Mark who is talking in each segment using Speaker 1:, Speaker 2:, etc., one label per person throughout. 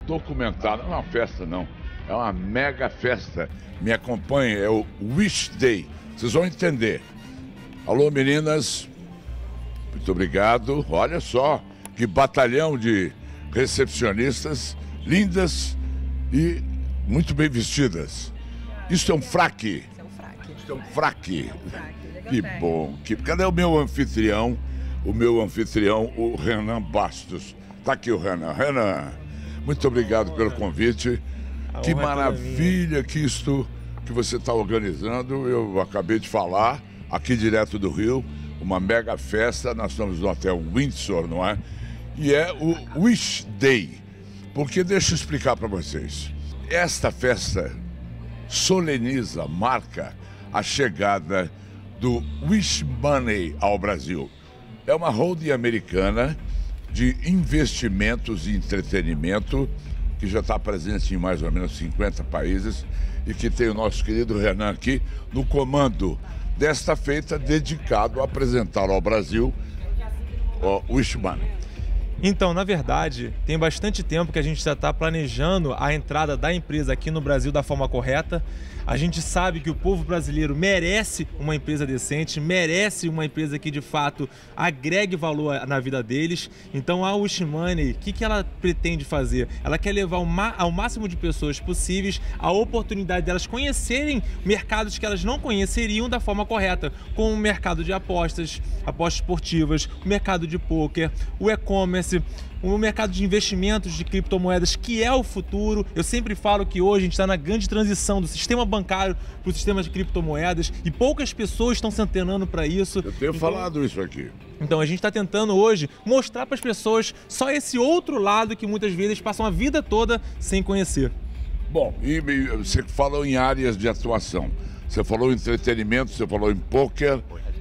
Speaker 1: documentário, não é uma festa não, é uma mega festa. Me acompanhe, é o Wish Day, vocês vão entender. Alô meninas, muito obrigado. Olha só que batalhão de recepcionistas lindas e muito bem vestidas. Isso é um fraque. Isso é um fraque. Que bom. Cadê o meu anfitrião? O meu anfitrião, o Renan Bastos. Tá aqui o Renan. Renan, muito obrigado pelo convite. Que maravilha que isto que você está organizando. Eu acabei de falar, aqui direto do Rio, uma mega festa. Nós estamos no Hotel Windsor, não é? E é o Wish Day. Porque deixa eu explicar para vocês. Esta festa soleniza, marca a chegada do Wish Money ao Brasil. É uma holding americana de investimentos e entretenimento que já está presente em mais ou menos 50 países e que tem o nosso querido Renan aqui no comando desta feita dedicado a apresentar ao Brasil o Wish Money.
Speaker 2: Então, na verdade, tem bastante tempo que a gente já está planejando a entrada da empresa aqui no Brasil da forma correta. A gente sabe que o povo brasileiro merece uma empresa decente, merece uma empresa que de fato agregue valor na vida deles. Então a Wish Money, o que ela pretende fazer? Ela quer levar ao máximo de pessoas possíveis a oportunidade delas conhecerem mercados que elas não conheceriam da forma correta, como o mercado de apostas, apostas esportivas, o mercado de pôquer, o e-commerce, o mercado de investimentos de criptomoedas, que é o futuro. Eu sempre falo que hoje a gente está na grande transição do sistema bancário para o sistema de criptomoedas e poucas pessoas estão se antenando para isso.
Speaker 1: Eu tenho falado isso aqui.
Speaker 2: Então a gente está tentando hoje mostrar para as pessoas só esse outro lado que muitas vezes passam a vida toda sem conhecer.
Speaker 1: Bom, e você falou em áreas de atuação. Você falou em entretenimento, você falou em pôquer.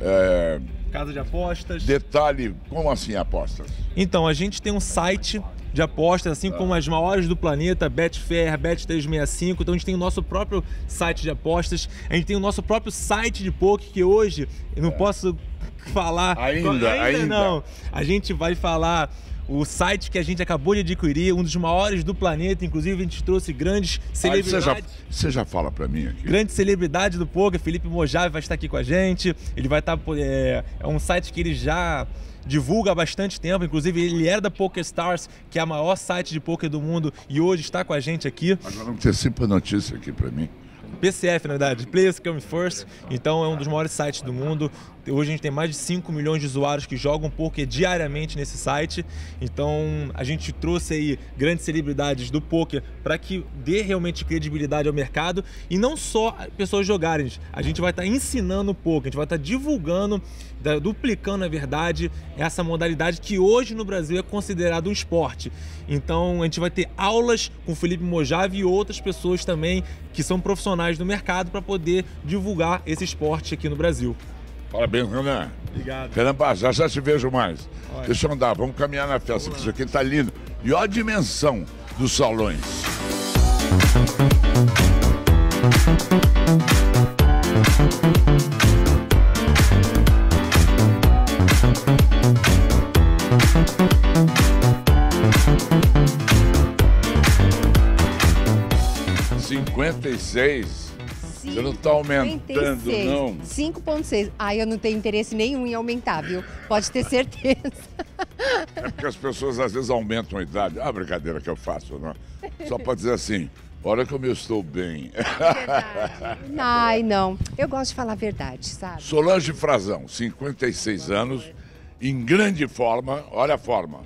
Speaker 2: Casa de apostas.
Speaker 1: Detalhe, como assim apostas?
Speaker 2: Então, a gente tem um site de apostas, assim como as maiores do planeta, Betfair, Bet365. Então a gente tem o nosso próprio site de apostas. A gente tem o nosso próprio site de poker, que hoje eu não posso falar. Ainda não. A gente vai falar o site que a gente acabou de adquirir, um dos maiores do planeta. Inclusive a gente trouxe grandes celebridades.
Speaker 1: Você já fala para mim aqui.
Speaker 2: Grande celebridade do poker, Felipe Mojave vai estar aqui com a gente. Ele vai estar... É um site que ele já divulga há bastante tempo. Inclusive ele era da PokerStars, que é a maior site de poker do mundo, e hoje está com a gente aqui.
Speaker 1: Agora antecipa a notícia aqui para mim.
Speaker 2: PCF, na verdade, Players Come First. Então é um dos maiores sites do mundo. Hoje a gente tem mais de 5 milhões de usuários que jogam poker diariamente nesse site. Então a gente trouxe aí grandes celebridades do poker para que dê realmente credibilidade ao mercado. E não só pessoas jogarem, a gente vai estar ensinando o poker, a gente vai estar divulgando, duplicando, na verdade, essa modalidade que hoje no Brasil é considerado um esporte. Então a gente vai ter aulas com o Felipe Mojave e outras pessoas também que são profissionais do mercado para poder divulgar esse esporte aqui no Brasil.
Speaker 1: Parabéns, Renan.
Speaker 2: Obrigado.
Speaker 1: Renan Bastos, já te vejo mais.
Speaker 2: Olha.
Speaker 1: Deixa eu andar, vamos caminhar na festa, porque isso aqui tá lindo. E olha a dimensão dos salões. $56. Você não está aumentando,
Speaker 3: 56.
Speaker 1: não?
Speaker 3: 5,6. Ai, eu não tenho interesse nenhum em aumentar, viu? Pode ter certeza.
Speaker 1: É porque as pessoas às vezes aumentam a idade. Ah, brincadeira que eu faço, não. Só para dizer assim, olha como eu estou bem.
Speaker 3: Verdade. Ai, não. Eu gosto de falar a verdade, sabe?
Speaker 1: Solange Frazão, 56 anos, em grande forma, olha a forma.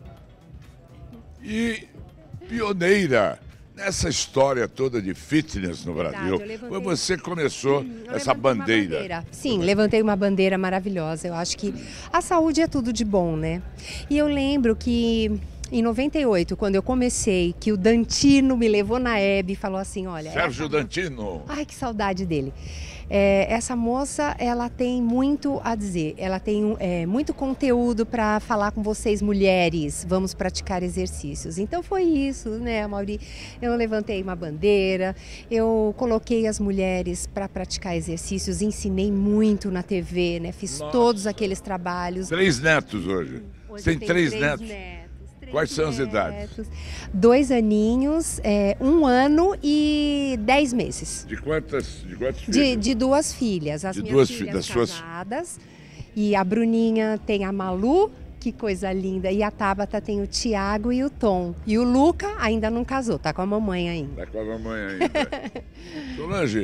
Speaker 1: E pioneira nessa história toda de fitness no Brasil. Foi você que começou essa bandeira.
Speaker 3: Sim, levantei uma bandeira maravilhosa. Eu acho que a saúde é tudo de bom, né? E eu lembro que em 98, quando eu comecei, que o Dantino me levou na Hebe e falou assim, olha...
Speaker 1: Sérgio Dantino.
Speaker 3: Ai, que saudade dele. Essa moça, ela tem muito a dizer, ela tem muito conteúdo para falar com vocês, mulheres, vamos praticar exercícios. Então foi isso, né, Mauri? Eu levantei uma bandeira, eu coloquei as mulheres para praticar exercícios, ensinei muito na TV, né, fiz todos aqueles trabalhos.
Speaker 1: 3 netos hoje. Você tem 3 netos? Quais são as idades?
Speaker 3: 2 aninhos, 1 ano e 10 meses.
Speaker 1: De quantos filhos?
Speaker 3: De 2 filhas. As minhas filhas casadas. E a Bruninha tem a Malu, que coisa linda. E a Tabata tem o Tiago e o Tom. E o Luca ainda não casou, tá com a mamãe ainda.
Speaker 1: Tá com a mamãe ainda. Solange,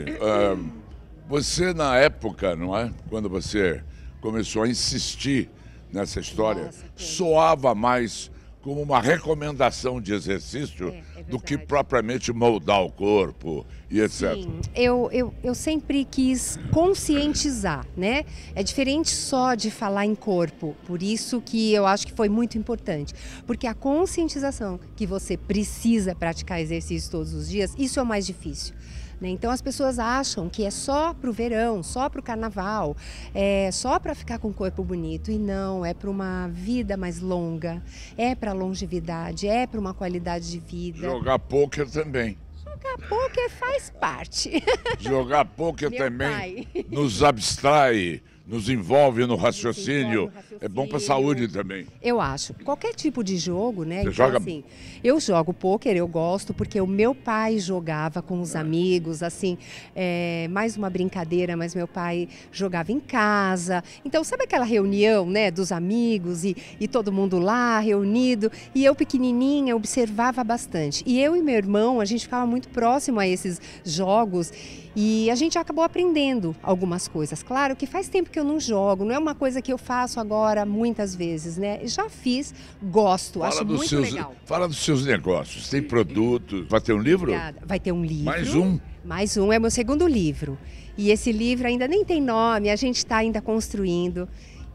Speaker 1: você na época, não é? Quando você começou a insistir nessa história, soava mais como uma recomendação de exercício do que propriamente moldar o corpo e etc.
Speaker 3: Sim, eu sempre quis conscientizar, né? É diferente só de falar em corpo, por isso que eu acho que foi muito importante. Porque a conscientização que você precisa praticar exercício todos os dias, isso é o mais difícil. Então as pessoas acham que é só para o verão, só para o carnaval, é só para ficar com o corpo bonito. E não, é para uma vida mais longa, é para longevidade, é para uma qualidade de vida.
Speaker 1: Jogar pôquer também.
Speaker 3: Jogar pôquer faz parte.
Speaker 1: Jogar pôquer também nos abstrai, nos envolve no raciocínio. É bom para a saúde também.
Speaker 3: Eu acho. Qualquer tipo de jogo, né?
Speaker 1: Você
Speaker 3: então,
Speaker 1: joga?
Speaker 3: Assim, eu jogo pôquer, eu gosto, porque o meu pai jogava com os amigos, assim, mais uma brincadeira, mas meu pai jogava em casa. Então, sabe aquela reunião, né, dos amigos e todo mundo lá, reunido? E eu, pequenininha, observava bastante. E eu e meu irmão, a gente ficava muito próximo a esses jogos e a gente acabou aprendendo algumas coisas. Claro que faz tempo que eu não jogo, não é uma coisa que eu faço agora muitas vezes, né? Já fiz, gosto, acho muito legal.
Speaker 1: Fala dos seus negócios, tem produtos, vai ter um livro?
Speaker 3: Obrigada. Vai ter um livro.
Speaker 1: Mais um?
Speaker 3: Mais um, é meu segundo livro. E esse livro ainda nem tem nome, a gente está ainda construindo.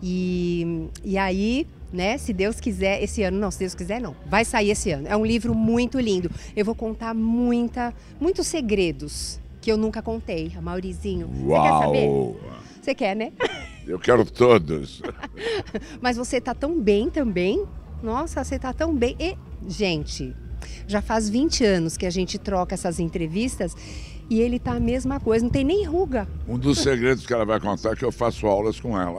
Speaker 3: E aí, né, se Deus quiser, esse ano, não, se Deus quiser não, vai sair esse ano. É um livro muito lindo. Eu vou contar muitos segredos que eu nunca contei. A Maurizinho,
Speaker 1: Uau.
Speaker 3: Você quer saber? Você quer, né?
Speaker 1: Eu quero todos.
Speaker 3: Mas você tá tão bem também. Nossa, você tá tão bem. E, gente, já faz 20 anos que a gente troca essas entrevistas e ele tá a mesma coisa, não tem nem ruga.
Speaker 1: Um dos segredos que ela vai contar é que eu faço aulas com ela.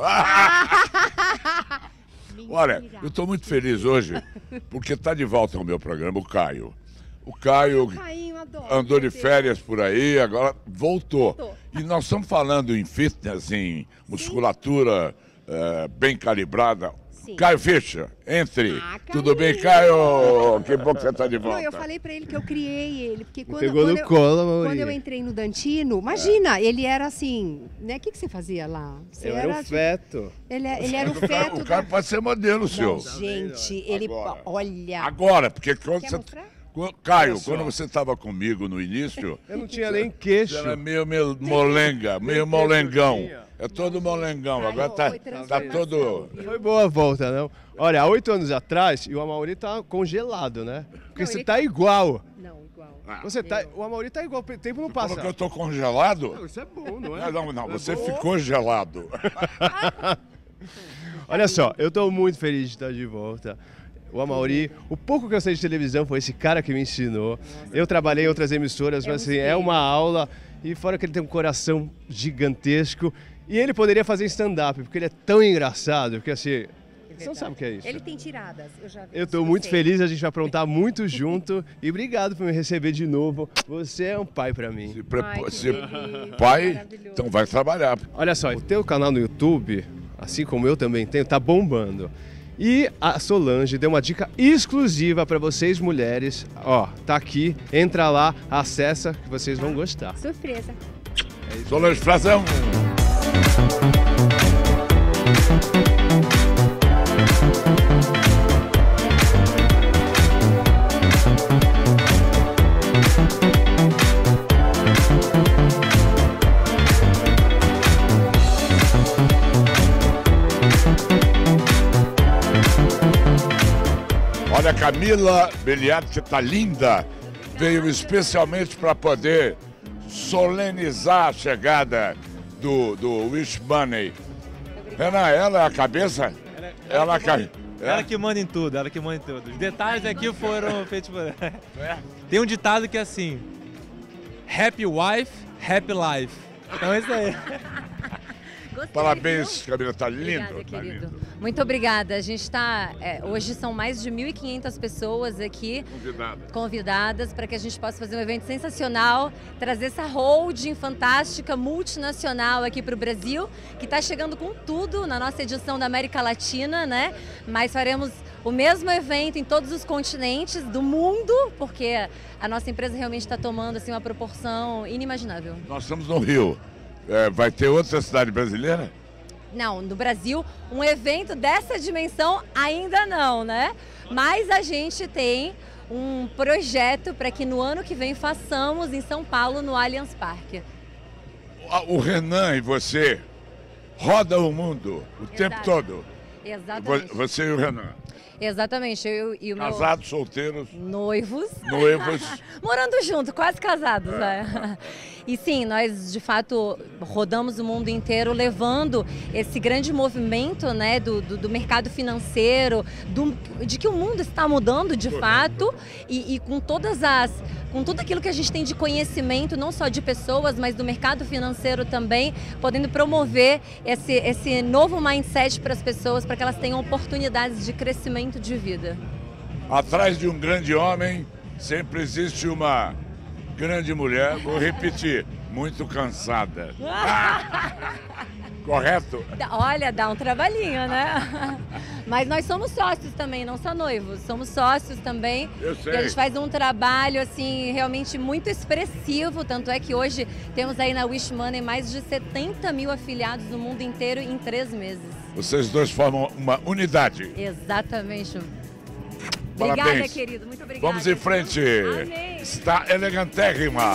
Speaker 1: Olha, eu estou muito feliz hoje porque está de volta ao meu programa o Caio. O Caio andou de férias por aí, agora voltou. E nós estamos falando em fitness, em musculatura bem calibrada. Sim. Caio Fischer, entre. Tudo bem, Caio? Que bom que você está de volta.
Speaker 3: Não, eu falei para ele que eu criei ele, porque quando eu entrei no Dantino, imagina, ele era assim, né? O que você fazia lá? Você
Speaker 4: eu era o feto.
Speaker 3: Ele era o feto.
Speaker 1: O cara pode ser modelo, seu.
Speaker 3: Gente, ele, olha...
Speaker 1: Agora, porque quando você... Caio, quando você estava comigo no início...
Speaker 4: Eu não tinha nem queixo.
Speaker 1: Você era meio molenga, meio molengão. É todo molengão, agora tá todo...
Speaker 4: Foi boa a volta, não? Olha, há 8 anos atrás, o Amaury tá congelado, né? Porque você tá igual.
Speaker 3: Não, igual.
Speaker 4: O Amaury tá igual, o tempo não passa.
Speaker 1: Falou que eu tô congelado?
Speaker 4: Não, isso é bom, não é?
Speaker 1: Não, você ficou gelado.
Speaker 4: Olha só, eu tô muito feliz de estar de volta. O Amaury, o pouco que eu sei de televisão foi esse cara que me ensinou. Eu trabalhei em outras emissoras, mas assim, é uma aula. E fora que ele tem um coração gigantesco. E ele poderia fazer stand-up, porque ele é tão engraçado, porque assim... Você não sabe o que é isso.
Speaker 3: Ele tem tiradas, eu já vi.
Speaker 4: Eu tô muito feliz, a gente vai aprontar muito junto. E obrigado por me receber de novo. Você é um pai pra mim.
Speaker 1: Pai, então vai trabalhar.
Speaker 4: Olha só, o teu canal no YouTube, assim como eu também tenho, tá bombando. E a Solange deu uma dica exclusiva para vocês mulheres. Ó, tá aqui, entra lá, acessa que vocês vão gostar.
Speaker 3: Surpresa.
Speaker 1: Solange Frazão. Olha, a Camila Beliatti, que tá linda, veio especialmente para poder solenizar a chegada do Wish Money. Renan, ela é a cabeça?
Speaker 2: Ela que manda em tudo, ela que manda em tudo. Os detalhes aqui foram feitos por ela. Tem um ditado que é assim: Happy wife, happy life. Então é isso aí.
Speaker 3: Gostei,
Speaker 1: Parabéns,
Speaker 3: viu?
Speaker 1: Camila, tá lindo.
Speaker 3: Obrigada,
Speaker 1: Tá
Speaker 3: querido.
Speaker 1: lindo.
Speaker 3: Muito obrigada. A gente está... hoje são mais de 1.500 pessoas aqui convidadas para que a gente possa fazer um evento sensacional, trazer essa holding fantástica, multinacional aqui para o Brasil, que está chegando com tudo na nossa edição da América Latina, né? Mas faremos o mesmo evento em todos os continentes do mundo, porque a nossa empresa realmente está tomando assim, uma proporção inimaginável.
Speaker 1: Nós estamos no Rio. Vai ter outra cidade brasileira?
Speaker 3: Não, no Brasil, um evento dessa dimensão ainda não, né? Mas a gente tem um projeto para que no ano que vem façamos em São Paulo, no Allianz Parque.
Speaker 1: O Renan e você rodam o mundo o tempo todo.
Speaker 3: Exatamente.
Speaker 1: Você e o Renan.
Speaker 3: Exatamente, eu e o meu...
Speaker 1: Casados, solteiros?
Speaker 3: Noivos.
Speaker 1: Noivos.
Speaker 3: Morando junto, quase casados, né? E sim, nós de fato rodamos o mundo inteiro levando esse grande movimento, né, do mercado financeiro, de que o mundo está mudando de fato e com tudo aquilo que a gente tem de conhecimento, não só de pessoas, mas do mercado financeiro também, podendo promover esse novo mindset para as pessoas, para que elas tenham oportunidades de crescimento de vida.
Speaker 1: Atrás de um grande homem sempre existe uma grande mulher, vou repetir, muito cansada. Correto?
Speaker 3: Olha, dá um trabalhinho, né? Mas nós somos sócios também, não só noivos. Somos sócios também.
Speaker 1: Eu sei.
Speaker 3: E a gente faz um trabalho, assim, realmente muito expressivo. Tanto é que hoje temos aí na Wish Money mais de 70 mil afiliados no mundo inteiro em 3 meses.
Speaker 1: Vocês dois formam uma unidade.
Speaker 3: Exatamente.
Speaker 1: Parabéns.
Speaker 3: Obrigada, querido. Muito obrigada.
Speaker 1: Vamos em frente.
Speaker 3: Amém.
Speaker 1: Está elegantérrima.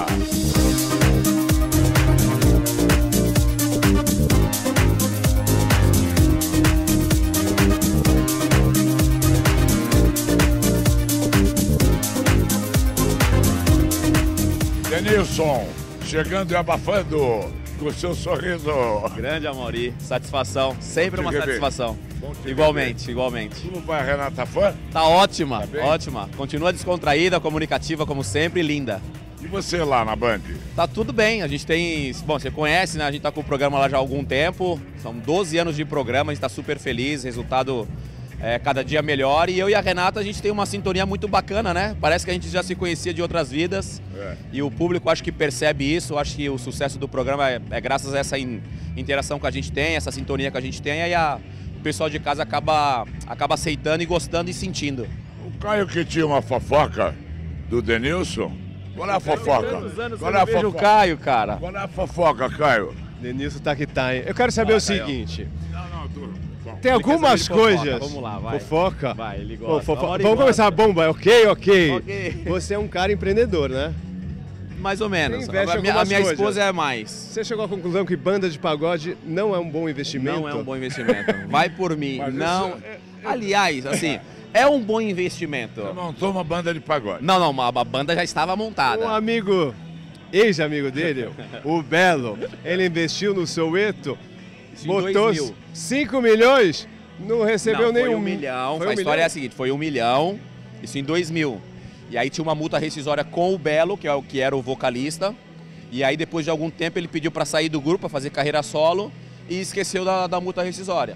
Speaker 1: Denilson, chegando e abafando com o seu sorriso.
Speaker 5: Grande Amaury, satisfação, sempre uma
Speaker 1: te rever.
Speaker 5: satisfação.
Speaker 1: Bom te
Speaker 5: Igualmente, igualmente.
Speaker 1: Como vai a Renata Fã?
Speaker 5: Tá ótima,
Speaker 1: Tá bem?
Speaker 5: ótima. Continua descontraída, comunicativa como sempre, linda.
Speaker 1: E você lá na Band?
Speaker 5: Tá tudo bem, a gente tem... Bom, você conhece, né? A gente tá com o programa lá já há algum tempo. São 12 anos de programa, a gente tá super feliz, resultado cada dia melhor. E eu e a Renata, a gente tem uma sintonia muito bacana, né? Parece que a gente já se conhecia de outras vidas. E o público acho que percebe isso, acho que o sucesso do programa é graças a essa interação que a gente tem, essa sintonia que a gente tem, aí o pessoal de casa acaba aceitando e gostando e sentindo.
Speaker 1: O Caio que tinha uma fofoca do Denilson. Qual é a fofoca? Qual é a
Speaker 5: Vejo o
Speaker 1: fofoca?
Speaker 5: Caio, cara.
Speaker 1: Qual é a fofoca, Caio?
Speaker 4: Denilson tá que tá, hein? Eu quero saber o seguinte.
Speaker 1: Não,
Speaker 4: Tem
Speaker 5: Ele quer
Speaker 4: algumas
Speaker 5: saber de fofoca,
Speaker 4: coisas.
Speaker 5: vamos lá, vai.
Speaker 4: Fofoca?
Speaker 5: Vai, ele
Speaker 4: Pô,
Speaker 5: gosta.
Speaker 4: Vamos
Speaker 5: gosta.
Speaker 4: começar a bomba, ok?
Speaker 5: Ok.
Speaker 4: Você é um cara empreendedor, né?
Speaker 5: Mais ou menos.
Speaker 4: Você investe
Speaker 5: A minha
Speaker 4: algumas coisas.
Speaker 5: esposa é mais.
Speaker 4: Você chegou à conclusão que banda de pagode não é um bom investimento?
Speaker 5: Não é um bom investimento. Vai por mim.
Speaker 1: Mas
Speaker 5: Não.
Speaker 1: isso
Speaker 5: Aliás, assim, é um bom investimento.
Speaker 1: Você montou uma banda de pagode.
Speaker 5: Não, a banda já estava montada.
Speaker 4: Um amigo, ex-amigo dele, o Belo, ele investiu no Soweto,
Speaker 5: Isso em
Speaker 4: botou
Speaker 5: 2000.
Speaker 4: 5 milhões, não recebeu
Speaker 5: Não,
Speaker 4: nenhum.
Speaker 5: foi 1 milhão.
Speaker 4: Foi
Speaker 5: A
Speaker 4: 1
Speaker 5: história é
Speaker 4: milhão?
Speaker 5: a seguinte, foi 1 milhão, isso em 2000. E aí tinha uma multa rescisória com o Belo, que era o vocalista. E aí depois de algum tempo ele pediu para sair do grupo, para fazer carreira solo e esqueceu da multa rescisória.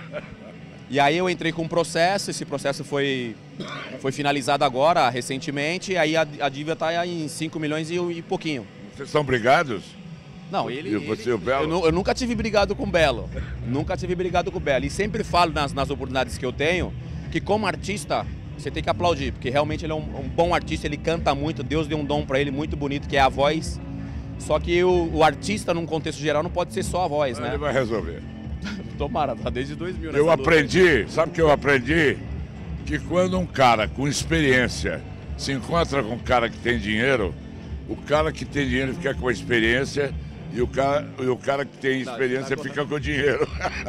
Speaker 5: E aí eu entrei com um processo, esse processo foi finalizado agora, recentemente, e aí a dívida está em 5 milhões e pouquinho.
Speaker 1: Vocês são brigados?
Speaker 5: Não, ele...
Speaker 1: E você e o Belo?
Speaker 5: Eu nunca tive brigado com o Belo. Nunca tive brigado com o Belo. E sempre falo nas oportunidades que eu tenho que como artista você tem que aplaudir, porque realmente ele é um bom artista, ele canta muito, Deus deu um dom para ele muito bonito, que é a voz. Só que o artista, num contexto geral, não pode ser só a voz, né?
Speaker 1: Ele vai resolver.
Speaker 5: Tomara, tá desde 2000.
Speaker 1: Eu
Speaker 5: nessa luta.
Speaker 1: aprendi, sabe o que eu aprendi? Que quando um cara com experiência se encontra com um cara que tem dinheiro, o cara que tem dinheiro fica com a experiência e o cara que tem experiência fica com o dinheiro.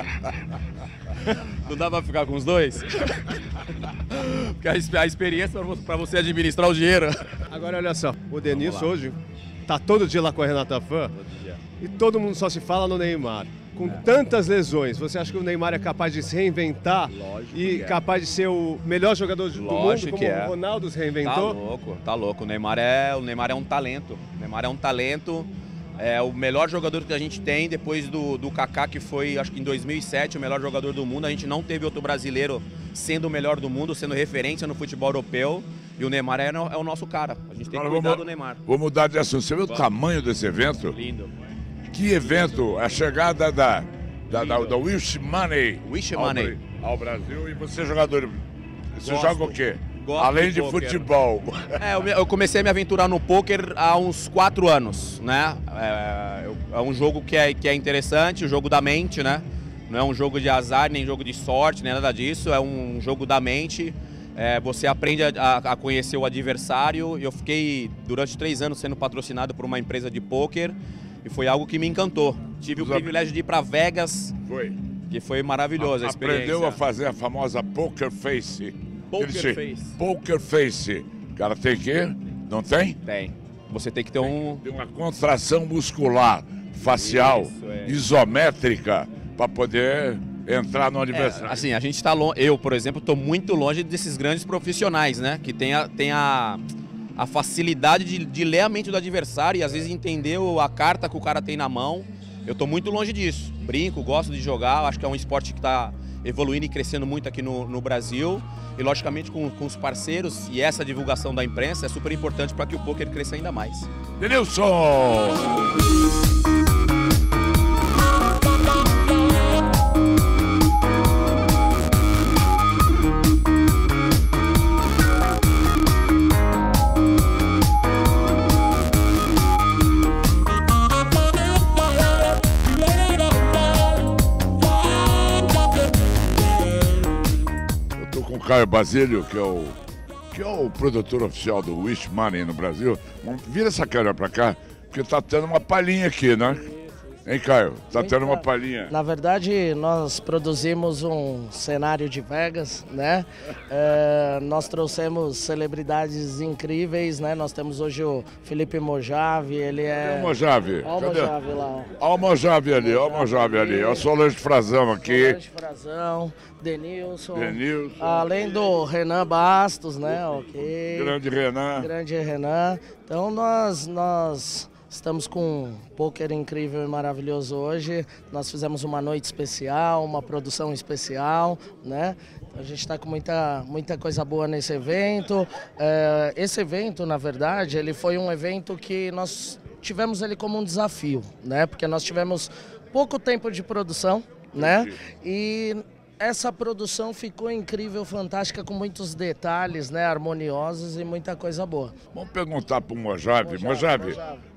Speaker 5: Não dá pra ficar com os dois? Porque a experiência para você administrar o dinheiro.
Speaker 4: Agora olha só, o Denilson hoje tá todo dia lá com a Renata Fã e todo mundo só se fala no Neymar. Com tantas lesões, você acha que o Neymar é capaz de se reinventar e capaz de ser o melhor jogador do mundo, como o Ronaldo se reinventou?
Speaker 5: Tá louco. O Neymar é um talento. O Neymar é um talento. É o melhor jogador que a gente tem depois do Kaká, que foi, acho que em 2007, o melhor jogador do mundo. A gente não teve outro brasileiro sendo o melhor do mundo, sendo referência no futebol europeu. E o Neymar é o nosso cara. A gente tem que cuidar do Neymar.
Speaker 1: Vou mudar de assunto. Você viu o tamanho desse evento?
Speaker 5: Lindo.
Speaker 1: Que evento! A chegada da Wish Money ao Brasil. E você, jogador, você joga o quê? Além de futebol.
Speaker 5: Eu comecei a me aventurar no pôquer há uns 4 anos, né? É um jogo que é interessante, o jogo da mente, né? Não é um jogo de azar, nem jogo de sorte, nem nada disso. É um jogo da mente. Você aprende a conhecer o adversário. Eu fiquei durante 3 anos sendo patrocinado por uma empresa de pôquer e foi algo que me encantou. Tive o privilégio de ir para Vegas, que foi maravilhoso a experiência.
Speaker 1: Aprendeu a fazer a famosa poker face. Poker face. O cara tem que? Não tem?
Speaker 5: Tem. Você tem que ter
Speaker 1: Tem uma contração muscular, facial, isométrica, para poder entrar no adversário.
Speaker 5: Assim, a gente está longe. Eu, por exemplo, estou muito longe desses grandes profissionais, né? Que tem a facilidade de ler a mente do adversário e às vezes entender a carta que o cara tem na mão. Eu estou muito longe disso. Brinco, gosto de jogar, acho que é um esporte que está evoluindo e crescendo muito aqui no Brasil. E logicamente com os parceiros e essa divulgação da imprensa é super importante para que o pôquer cresça ainda mais.
Speaker 1: Denilson! Caio Basílio, que é o produtor oficial do Wish Money no Brasil. Vira essa câmera pra cá, porque tá tendo uma palhinha aqui, né? Hein, Caio? Tá tendo uma palhinha.
Speaker 6: Na verdade, nós produzimos um cenário de Vegas, né? Nós trouxemos celebridades incríveis, né? Nós temos hoje o Felipe Mojave, ele é...
Speaker 1: Cadê o Mojave?
Speaker 6: Olha o Mojave lá.
Speaker 1: Olha o Mojave ali, olha o Mojave ali. Olha o Solange Frazão aqui.
Speaker 6: Solange Frazão, Denilson. Além do Renan Bastos, né? Ok. Grande Renan. Então nós estamos com um pôquer incrível e maravilhoso hoje. Nós fizemos uma noite especial, uma produção especial, né? A gente está com muita coisa boa nesse evento. Esse evento, na verdade, ele foi um evento que nós tivemos ele como um desafio, né? Porque nós tivemos pouco tempo de produção, né? E essa produção ficou incrível, fantástica, com muitos detalhes, né, harmoniosos e muita coisa boa.
Speaker 1: Vamos perguntar para o Mojave. Mojave,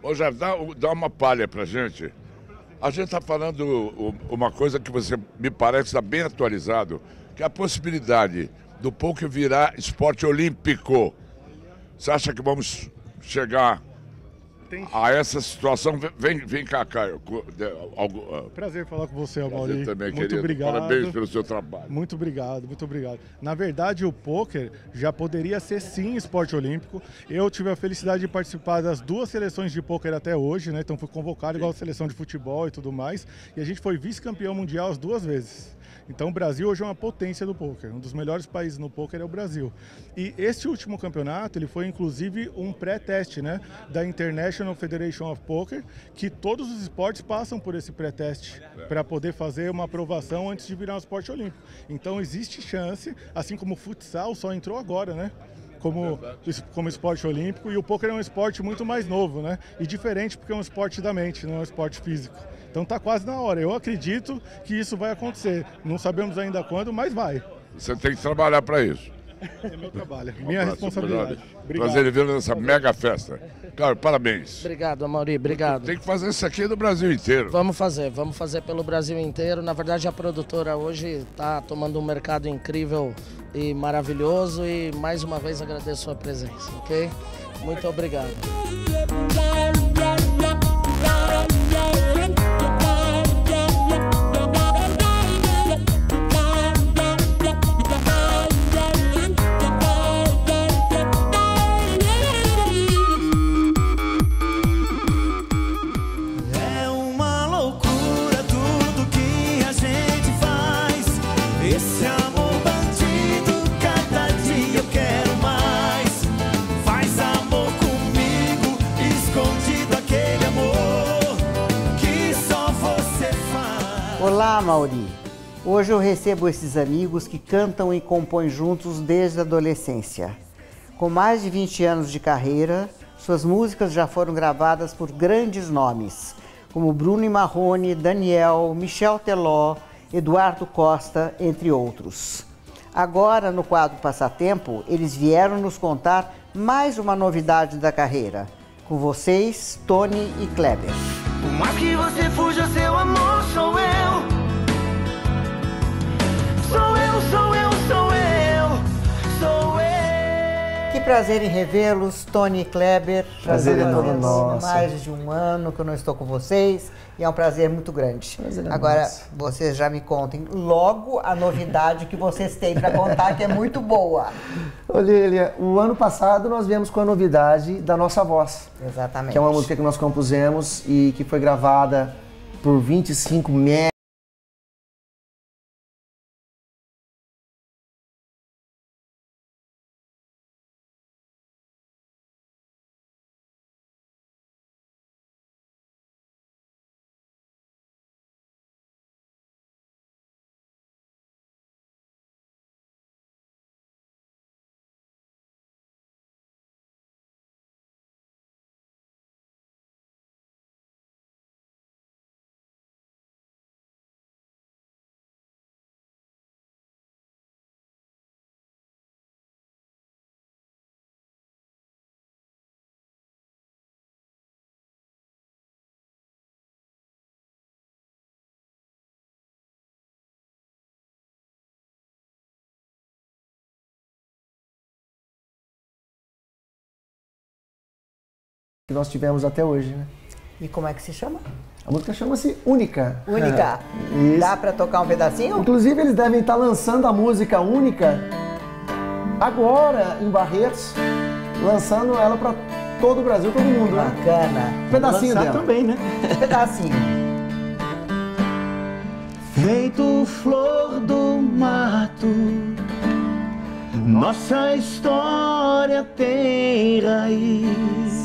Speaker 1: dá uma palha para a gente. A gente está falando uma coisa que você me parece está bem atualizado, que é a possibilidade do pôquer virar esporte olímpico. Você acha que vamos chegar a essa situação? Vem cá, Caio.
Speaker 7: Prazer falar com você, Amaury.
Speaker 1: Também,
Speaker 7: muito
Speaker 1: querido.
Speaker 7: obrigado.
Speaker 1: Parabéns pelo seu trabalho.
Speaker 7: Muito obrigado, muito obrigado. Na verdade, o pôquer já poderia ser sim esporte olímpico. Eu tive a felicidade de participar das 2 seleções de pôquer até hoje, né? Então fui convocado igual a seleção de futebol e tudo mais. E a gente foi vice-campeão mundial as 2 vezes. Então o Brasil hoje é uma potência do pôquer, um dos melhores países no pôquer é o Brasil. E este último campeonato, ele foi inclusive um pré-teste, né, da International Federation of Poker, que todos os esportes passam por esse pré-teste para poder fazer uma aprovação antes de virar um esporte olímpico. Então existe chance, assim como o futsal só entrou agora, né? Como esporte olímpico, e o pôquer é um esporte muito mais novo, né? E diferente porque é um esporte da mente, não é um esporte físico. Então está quase na hora. Eu acredito que isso vai acontecer. Não sabemos ainda quando, mas vai.
Speaker 1: Você tem que trabalhar para isso.
Speaker 7: É meu trabalho, minha responsabilidade.
Speaker 1: Prazer em vê-lo nessa mega festa. Cara, parabéns.
Speaker 6: Obrigado, Amaury, obrigado.
Speaker 1: Tem que fazer isso aqui no Brasil inteiro.
Speaker 6: Vamos fazer pelo Brasil inteiro. Na verdade, a produtora hoje está tomando um mercado incrível e maravilhoso e mais uma vez agradeço a sua presença, ok? Muito obrigado.
Speaker 8: Escondido aqui. Olá, Mauri. Hoje eu recebo esses amigos que cantam e compõem juntos desde a adolescência. Com mais de 20 anos de carreira, suas músicas já foram gravadas por grandes nomes, como Bruno e Marrone, Daniel, Michel Teló, Eduardo Costa, entre outros. Agora, no quadro Passatempo, eles vieram nos contar mais uma novidade da carreira. Com vocês, Tony e Kleber.
Speaker 9: Por mais que você fuja, seu amor sou eu. Sou eu, sou eu, sou eu, sou eu.
Speaker 8: Que prazer em revê-los, Tony e Kleber.
Speaker 10: Prazer é todo nosso.
Speaker 8: Mais de um ano que eu não estou com vocês e é um prazer muito grande.
Speaker 10: Prazer é
Speaker 8: Agora,
Speaker 10: nosso.
Speaker 8: vocês já me contem logo a novidade que vocês têm para contar, que é muito boa.
Speaker 10: Olha, o ano passado nós viemos com a novidade da Nossa Voz.
Speaker 8: Exatamente.
Speaker 10: Que é uma música que nós compusemos e que foi gravada por 25 mega. Que nós tivemos até hoje, né?
Speaker 8: E como é que se chama?
Speaker 10: A música chama-se Única.
Speaker 8: Única.
Speaker 10: Isso.
Speaker 8: Dá para tocar um pedacinho?
Speaker 10: Inclusive, eles devem estar lançando a música Única agora em Barretos, lançando ela para todo o Brasil, todo mundo, né?
Speaker 8: Bacana.
Speaker 10: Um pedacinho dela.
Speaker 7: também, né?
Speaker 8: Um pedacinho.
Speaker 9: Feito flor do mato, nossa história tem raiz.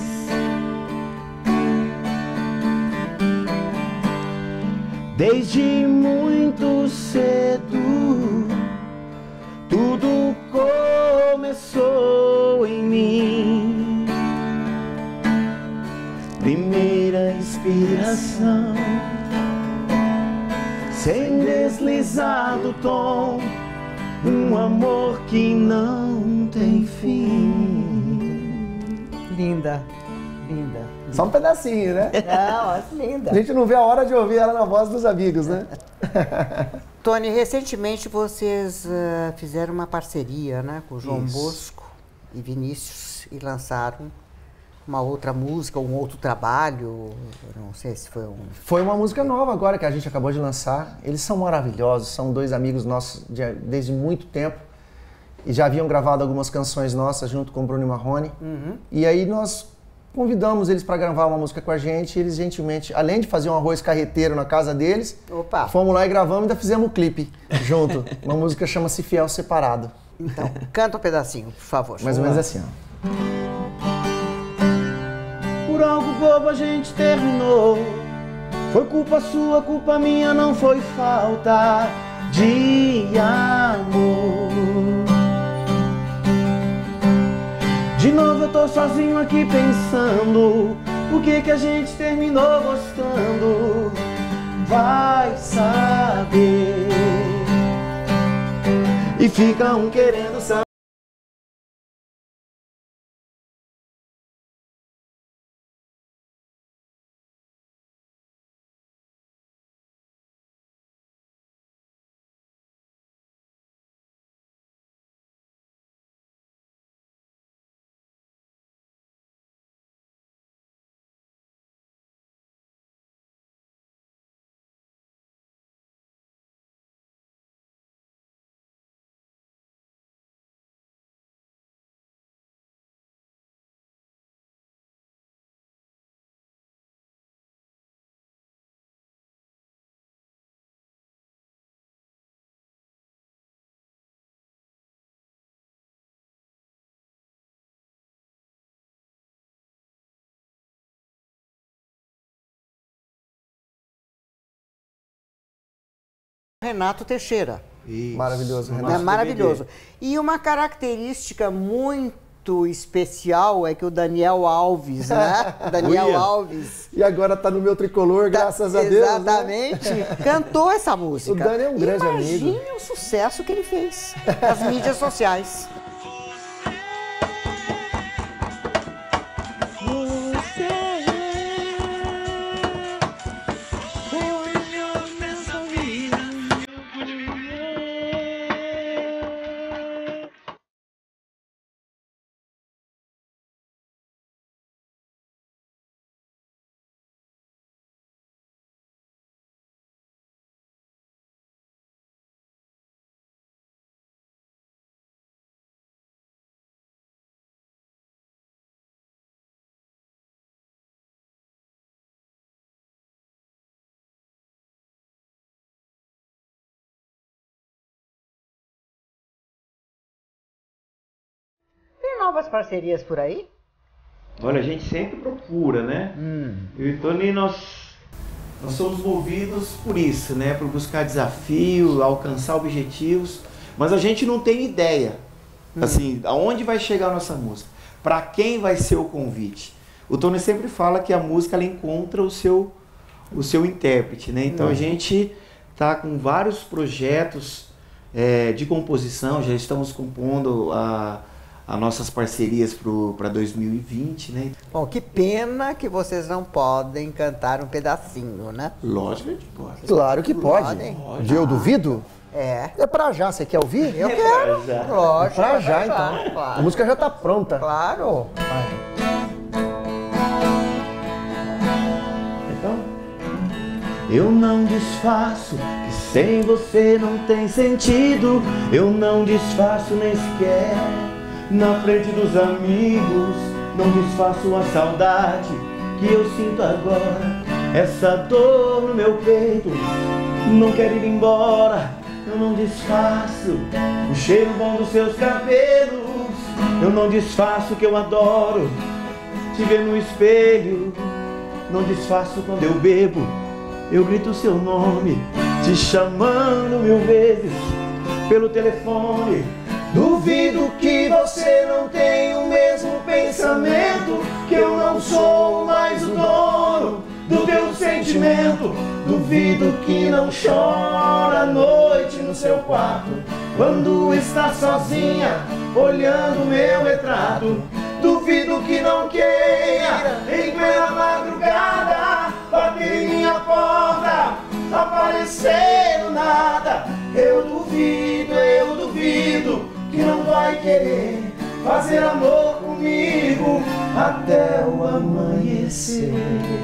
Speaker 9: Desde muito cedo, tudo começou em mim. Primeira inspiração, sem deslizar do tom, um amor que não tem fim.
Speaker 8: Linda, linda.
Speaker 10: Só um pedacinho, né?
Speaker 8: Não, é linda.
Speaker 10: A gente não vê a hora de ouvir ela na voz dos amigos, né?
Speaker 8: Tony, recentemente vocês fizeram uma parceria, né, com o João
Speaker 10: Isso.
Speaker 8: Bosco e Vinícius e lançaram uma outra música, um outro trabalho, não sei se foi um...
Speaker 10: Foi uma música nova agora que a gente acabou de lançar. Eles são maravilhosos, são dois amigos nossos desde muito tempo e já haviam gravado algumas canções nossas junto com o Bruno e Marrone.
Speaker 8: Uhum.
Speaker 10: E aí nós convidamos eles para gravar uma música com a gente e eles gentilmente, além de fazer um arroz carreteiro na casa deles,
Speaker 8: Opa.
Speaker 10: fomos lá e gravamos e ainda fizemos um clipe junto. Uma música chama-se Fiel Separado.
Speaker 8: Então, canta um pedacinho, por favor.
Speaker 10: Mais ou menos assim, ó.
Speaker 9: Por algo bobo a gente terminou. Foi culpa sua, culpa minha, não foi falta de amor. De novo eu tô sozinho aqui pensando, por que que a gente terminou gostando? Vai saber. E fica um querendo saber.
Speaker 8: Renato Teixeira.
Speaker 10: Isso. Maravilhoso, Renato.
Speaker 8: É maravilhoso. E uma característica muito especial é que o Daniel Alves, né? Daniel Alves.
Speaker 10: E agora tá no meu tricolor, graças a Deus.
Speaker 8: Exatamente. Né? Cantou essa música.
Speaker 10: O Dani é um grande amigo.
Speaker 8: Imagine o sucesso que ele fez nas mídias sociais. Tem novas parcerias por aí?
Speaker 9: Olha, a gente sempre procura, né? Eu e Tony, nós somos movidos por isso, né? Por buscar desafio, alcançar objetivos, mas a gente não tem ideia, assim, aonde vai chegar a nossa música, para quem vai ser o convite. O Tony sempre fala que a música ela encontra o seu intérprete, né? Então a gente tá com vários projetos de composição, já estamos compondo as nossas parcerias para 2020, né?
Speaker 8: Bom, que pena que vocês não podem cantar um pedacinho, né?
Speaker 9: Lógico que pode.
Speaker 10: Claro que pode. Eu duvido?
Speaker 8: É.
Speaker 10: É pra já, você quer ouvir?
Speaker 8: Eu quero. Lógico.
Speaker 10: Pra já, então.
Speaker 8: Claro.
Speaker 10: A música já tá pronta.
Speaker 8: Claro.
Speaker 9: Então, eu não desfaço que sem você não tem sentido. Eu não desfaço nem sequer na frente dos amigos. Não desfaço a saudade que eu sinto agora. Essa dor no meu peito não quer ir embora. Eu não desfaço o cheiro bom dos seus cabelos. Eu não desfaço que eu adoro te ver no espelho. Não desfaço quando eu bebo, eu grito o seu nome, te chamando 1000 vezes pelo telefone. Duvido que você não tenha o mesmo pensamento, que eu não sou mais o dono do teu sentimento. Duvido que não chora à noite no seu quarto, quando está sozinha olhando meu retrato. Duvido que não queira em plena madrugada bater em minha porta, aparecer do nada. Eu duvido que não vai querer fazer amor comigo até o amanhecer.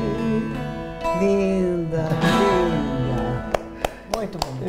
Speaker 8: Linda, linda. Muito bom.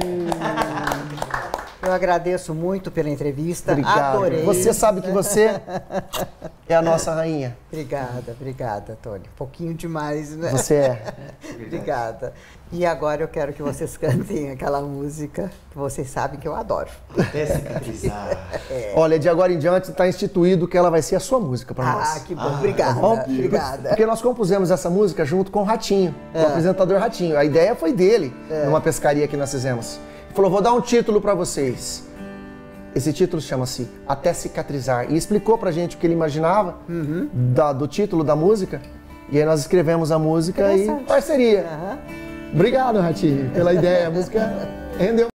Speaker 8: Eu agradeço muito pela entrevista.
Speaker 10: Obrigado.
Speaker 8: Adorei.
Speaker 10: Você sabe que você é a nossa rainha.
Speaker 8: Obrigada, Tony. Um pouquinho demais, né?
Speaker 10: Você é.
Speaker 8: Obrigada. E agora eu quero que vocês cantem aquela música que vocês sabem que eu adoro.
Speaker 9: Até cicatrizar.
Speaker 10: Olha, de agora em diante está instituído que ela vai ser a sua música para nós.
Speaker 8: Ah, que bom. Obrigada.
Speaker 10: Tá bom?
Speaker 8: Obrigada.
Speaker 10: Porque nós compusemos essa música junto com o Ratinho, o apresentador Ratinho. A ideia foi dele, numa pescaria que nós fizemos. Ele falou, vou dar um título para vocês. Esse título chama-se Até Cicatrizar. E explicou pra gente o que ele imaginava do título da música. E aí nós escrevemos a música e parceria. Obrigado, Ratinho, pela ideia. A música rendeu.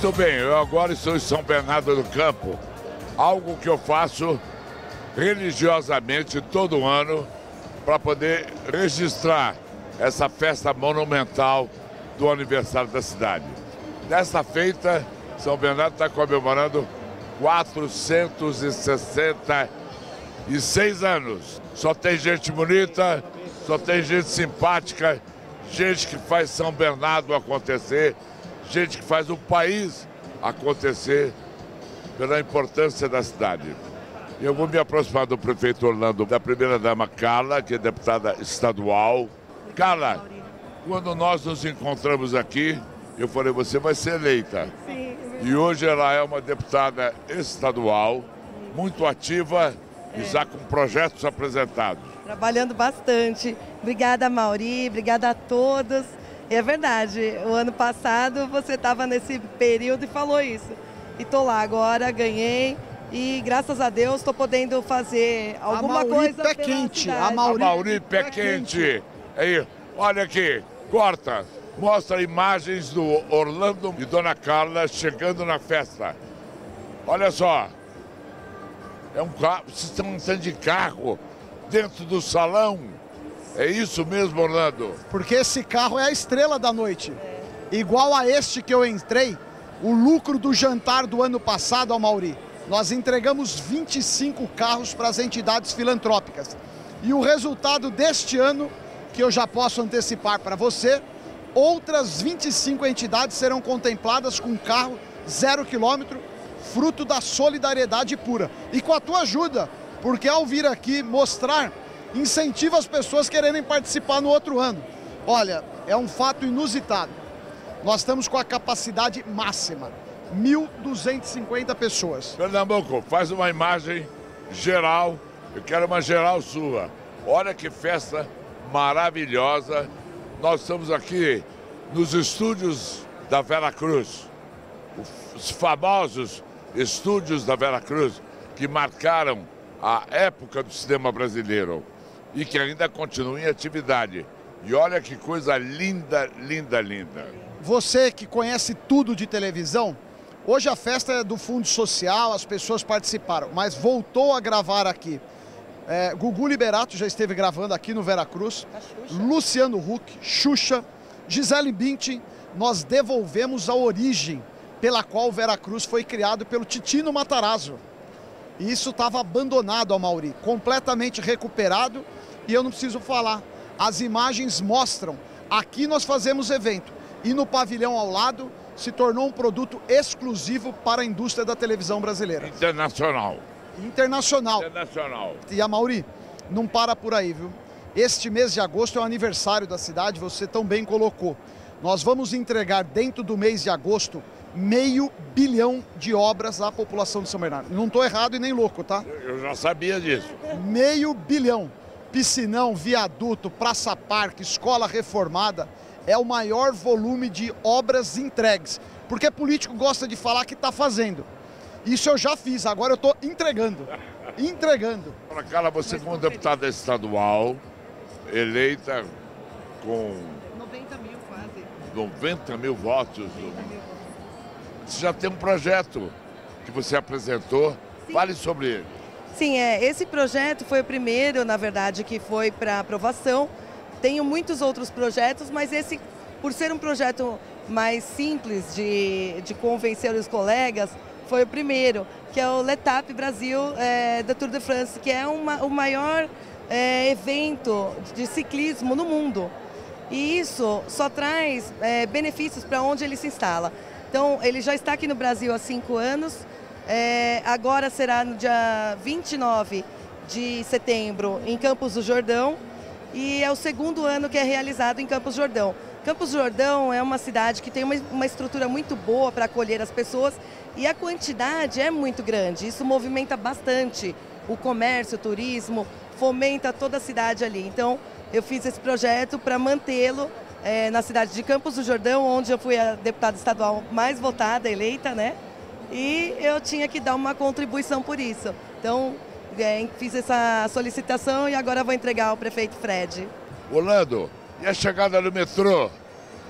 Speaker 1: Muito bem, eu agora estou em São Bernardo do Campo, algo que eu faço religiosamente todo ano para poder registrar essa festa monumental do aniversário da cidade. Dessa feita, São Bernardo está comemorando 466 anos. Só tem gente bonita, só tem gente simpática, gente que faz São Bernardo acontecer, gente que faz o país acontecer pela importância da cidade. Eu vou me aproximar do prefeito Orlando, da primeira-dama Carla, que é deputada estadual. Carla, quando nós nos encontramos aqui, eu falei, você vai ser eleita.
Speaker 11: Sim.
Speaker 1: E hoje ela é uma deputada estadual, muito ativa e já com projetos apresentados.
Speaker 11: Trabalhando bastante. Obrigada, Mauri, obrigada a todos. É verdade, o ano passado você estava nesse período e falou isso. E estou lá agora, ganhei. E graças a Deus estou podendo fazer alguma coisa
Speaker 12: pé quente.
Speaker 11: A
Speaker 1: Mauri pé quente. Aí, olha aqui, corta. Mostra imagens do Orlando e Dona Carla chegando na festa. Olha só. É um carro, vocês estão andando de carro dentro do salão. É isso mesmo, Orlando?
Speaker 12: Porque esse carro é a estrela da noite. Igual a este que eu entrei, o lucro do jantar do ano passado, Mauri. Nós entregamos 25 carros para as entidades filantrópicas. E o resultado deste ano, que eu já posso antecipar para você, outras 25 entidades serão contempladas com carro 0 quilômetro, fruto da solidariedade pura. E com a tua ajuda, porque ao vir aqui mostrar, incentiva as pessoas quererem participar no outro ano. Olha, é um fato inusitado. Nós estamos com a capacidade máxima. 1.250 pessoas.
Speaker 1: Pernambuco, faz uma imagem geral, eu quero uma geral sua. Olha que festa maravilhosa. Nós estamos aqui nos estúdios da Veracruz, os famosos estúdios da Veracruz, que marcaram a época do cinema brasileiro e que ainda continuam em atividade. E olha que coisa linda, linda, linda.
Speaker 12: Você que conhece tudo de televisão, hoje a festa é do Fundo Social, as pessoas participaram, mas voltou a gravar aqui. Gugu Liberato já esteve gravando aqui no Veracruz, Luciano Huck, Xuxa, Gisele Bündchen. Nós devolvemos a origem pela qual o Veracruz foi criado pelo Titino Matarazzo. E isso estava abandonado, Mauri, completamente recuperado, e eu não preciso falar. As imagens mostram, aqui nós fazemos evento, e no pavilhão ao lado se tornou um produto exclusivo para a indústria da televisão brasileira.
Speaker 1: Internacional.
Speaker 12: E a Mauri, não para por aí, viu? Este mês de agosto é o aniversário da cidade, você tão bem colocou. Nós vamos entregar dentro do mês de agosto 500 milhões de obras à população de São Bernardo. Não estou errado e nem louco, tá?
Speaker 1: Eu já sabia disso.
Speaker 12: 500 milhões. Piscinão, viaduto, praça-parque, escola reformada. É o maior volume de obras entregues. Porque político gosta de falar que está fazendo. Isso eu já fiz, agora eu estou entregando.
Speaker 1: Carla, você como deputada estadual, eleita com
Speaker 11: 90 mil quase.
Speaker 1: 90 mil votos. Você já tem um projeto que você apresentou. Sim. Fale sobre ele.
Speaker 11: Sim, esse projeto foi o primeiro, na verdade, que foi para aprovação. Tenho muitos outros projetos, mas esse, por ser um projeto mais simples de convencer os colegas, foi o primeiro, que é o L'Étape Brasil da Tour de France, que é o maior evento de ciclismo no mundo. E isso só traz benefícios para onde ele se instala. Então, ele já está aqui no Brasil há 5 anos, agora será no dia 29 de setembro em Campos do Jordão, e é o segundo ano que é realizado em Campos do Jordão. Campos do Jordão é uma cidade que tem uma estrutura muito boa para acolher as pessoas e a quantidade é muito grande. Isso movimenta bastante o comércio, o turismo, fomenta toda a cidade ali. Então, eu fiz esse projeto para mantê-lo na cidade de Campos do Jordão, onde eu fui a deputada estadual mais votada, eleita, né? E eu tinha que dar uma contribuição por isso. Então, fiz essa solicitação e agora vou entregar ao prefeito Fred.
Speaker 1: Orlando, e a chegada do metrô?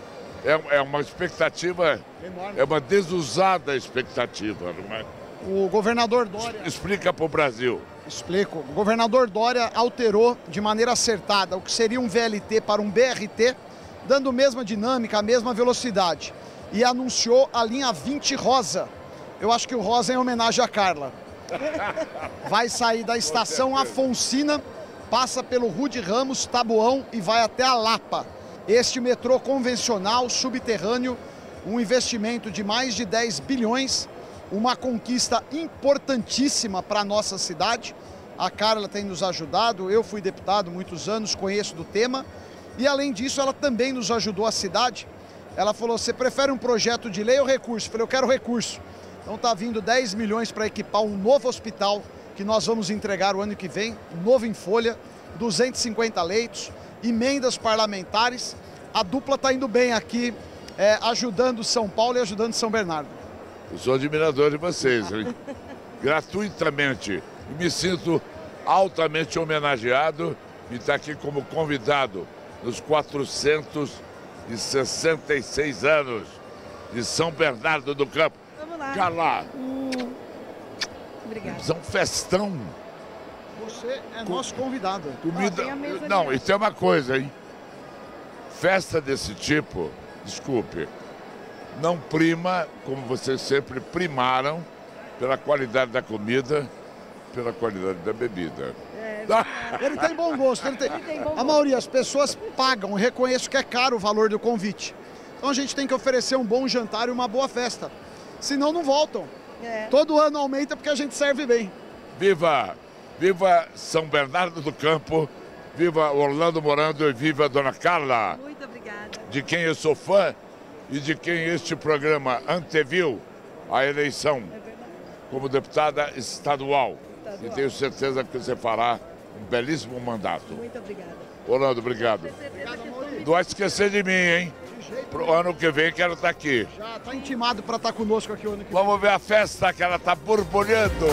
Speaker 1: É uma expectativa,
Speaker 12: enorme.
Speaker 1: É uma desusada expectativa, não é?
Speaker 12: O governador Dória...
Speaker 1: Explica para o Brasil.
Speaker 12: Explico. O governador Dória alterou de maneira acertada o que seria um VLT para um BRT, dando a mesma dinâmica, a mesma velocidade. E anunciou a linha 20 rosa. Eu acho que o rosa é em homenagem à Carla. Vai sair da estação Afonsina, passa pelo Rude Ramos, Taboão e vai até a Lapa. Este metrô convencional, subterrâneo, um investimento de mais de 10 bilhões, uma conquista importantíssima para a nossa cidade. A Carla tem nos ajudado, eu fui deputado há muitos anos, conheço do tema. E além disso, ela também nos ajudou a cidade. Ela falou, você prefere um projeto de lei ou recurso? Eu falei, eu quero recurso. Então está vindo 10 milhões para equipar um novo hospital que nós vamos entregar o ano que vem, novo em folha, 250 leitos, emendas parlamentares. A dupla está indo bem aqui, ajudando São Paulo e ajudando São Bernardo.
Speaker 1: Eu sou admirador de vocês, hein? Gratuitamente. E me sinto altamente homenageado e estar aqui como convidado nos 466 anos de São Bernardo do Campo.
Speaker 11: Vamos lá.
Speaker 1: Carla.
Speaker 11: Obrigada.
Speaker 1: Isso é um festão.
Speaker 12: Você é nosso convidado.
Speaker 1: Comida...
Speaker 11: Tem a mesa
Speaker 1: Não,
Speaker 11: ali.
Speaker 1: isso é uma coisa, hein? Festa desse tipo, desculpe, não prima, como vocês sempre primaram, pela qualidade da comida, pela qualidade da bebida.
Speaker 12: Ele tem bom gosto. A maioria, as pessoas pagam, reconheço que é caro o valor do convite. Então a gente tem que oferecer um bom jantar e uma boa festa. Senão não voltam. Todo ano aumenta porque a gente serve bem.
Speaker 1: Viva! Viva São Bernardo do Campo, viva Orlando Morando e viva Dona Carla.
Speaker 11: Muito obrigada.
Speaker 1: De quem eu sou fã e de quem este programa anteviu a eleição como deputada estadual. E tenho certeza que você fará um belíssimo mandato.
Speaker 11: Muito obrigada.
Speaker 1: Orlando, obrigado. Não vai esquecer de mim, hein? Pro ano que vem quero estar aqui.
Speaker 12: Já está intimado para estar conosco aqui o ano que vem.
Speaker 1: Vamos ver a festa que ela está borbulhando.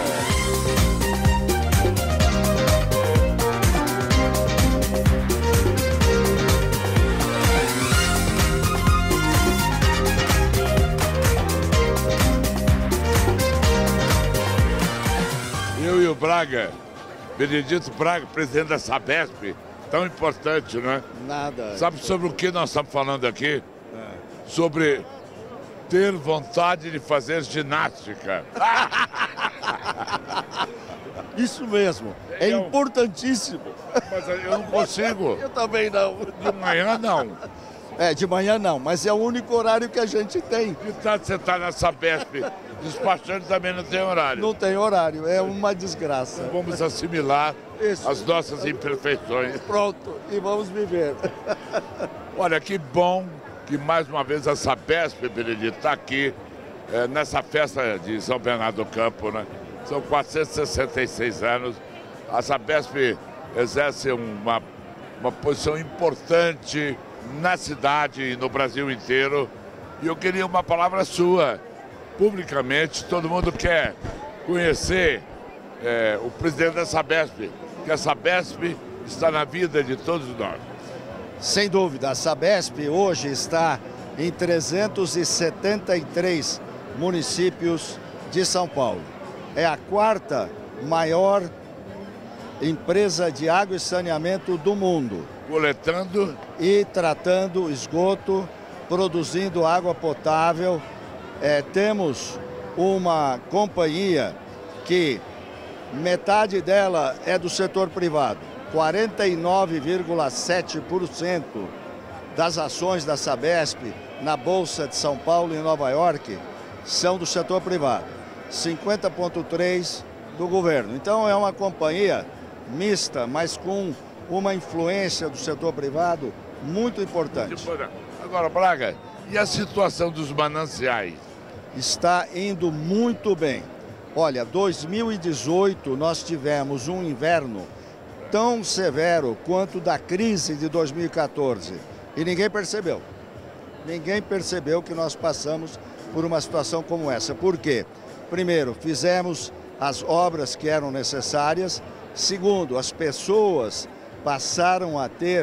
Speaker 1: Eu e o Braga, Benedito Braga, presidente da Sabesp, tão importante, né?
Speaker 13: Nada.
Speaker 1: Sabe sobre o que nós estamos falando aqui? Sobre ter vontade de fazer ginástica.
Speaker 13: Isso mesmo, é importantíssimo.
Speaker 1: Mas eu não consigo.
Speaker 13: Eu também não.
Speaker 1: De manhã não.
Speaker 13: De manhã não, mas é o único horário que a gente tem.
Speaker 1: Que tanto você está na Sabesp, despachante também não tem horário.
Speaker 13: Não tem horário, é uma desgraça.
Speaker 1: Vamos assimilar as nossas imperfeições.
Speaker 13: Pronto, e vamos viver.
Speaker 1: Olha, que bom que mais uma vez a Sabesp, Benedito, está aqui nessa festa de São Bernardo do Campo, né? São 466 anos. A Sabesp exerce uma posição importante na cidade e no Brasil inteiro. E eu queria uma palavra sua, publicamente. Todo mundo quer conhecer o presidente da Sabesp, que a Sabesp está na vida de todos nós.
Speaker 13: Sem dúvida, a Sabesp hoje está em 373 municípios de São Paulo. É a quarta maior empresa de água e saneamento do mundo.
Speaker 1: Coletando
Speaker 13: e tratando esgoto, produzindo água potável. Temos uma companhia que metade dela é do setor privado. 49,7% das ações da Sabesp na Bolsa de São Paulo e Nova York são do setor privado. 50,3% do governo. Então é uma companhia mista, mas com uma influência do setor privado muito importante.
Speaker 1: Agora, Braga, e a situação dos mananciais?
Speaker 13: Está indo muito bem. Olha, 2018 nós tivemos um inverno tão severo quanto da crise de 2014 e ninguém percebeu. Ninguém percebeu que nós passamos por uma situação como essa. Por quê? Primeiro, fizemos as obras que eram necessárias. Segundo, as pessoas passaram a ter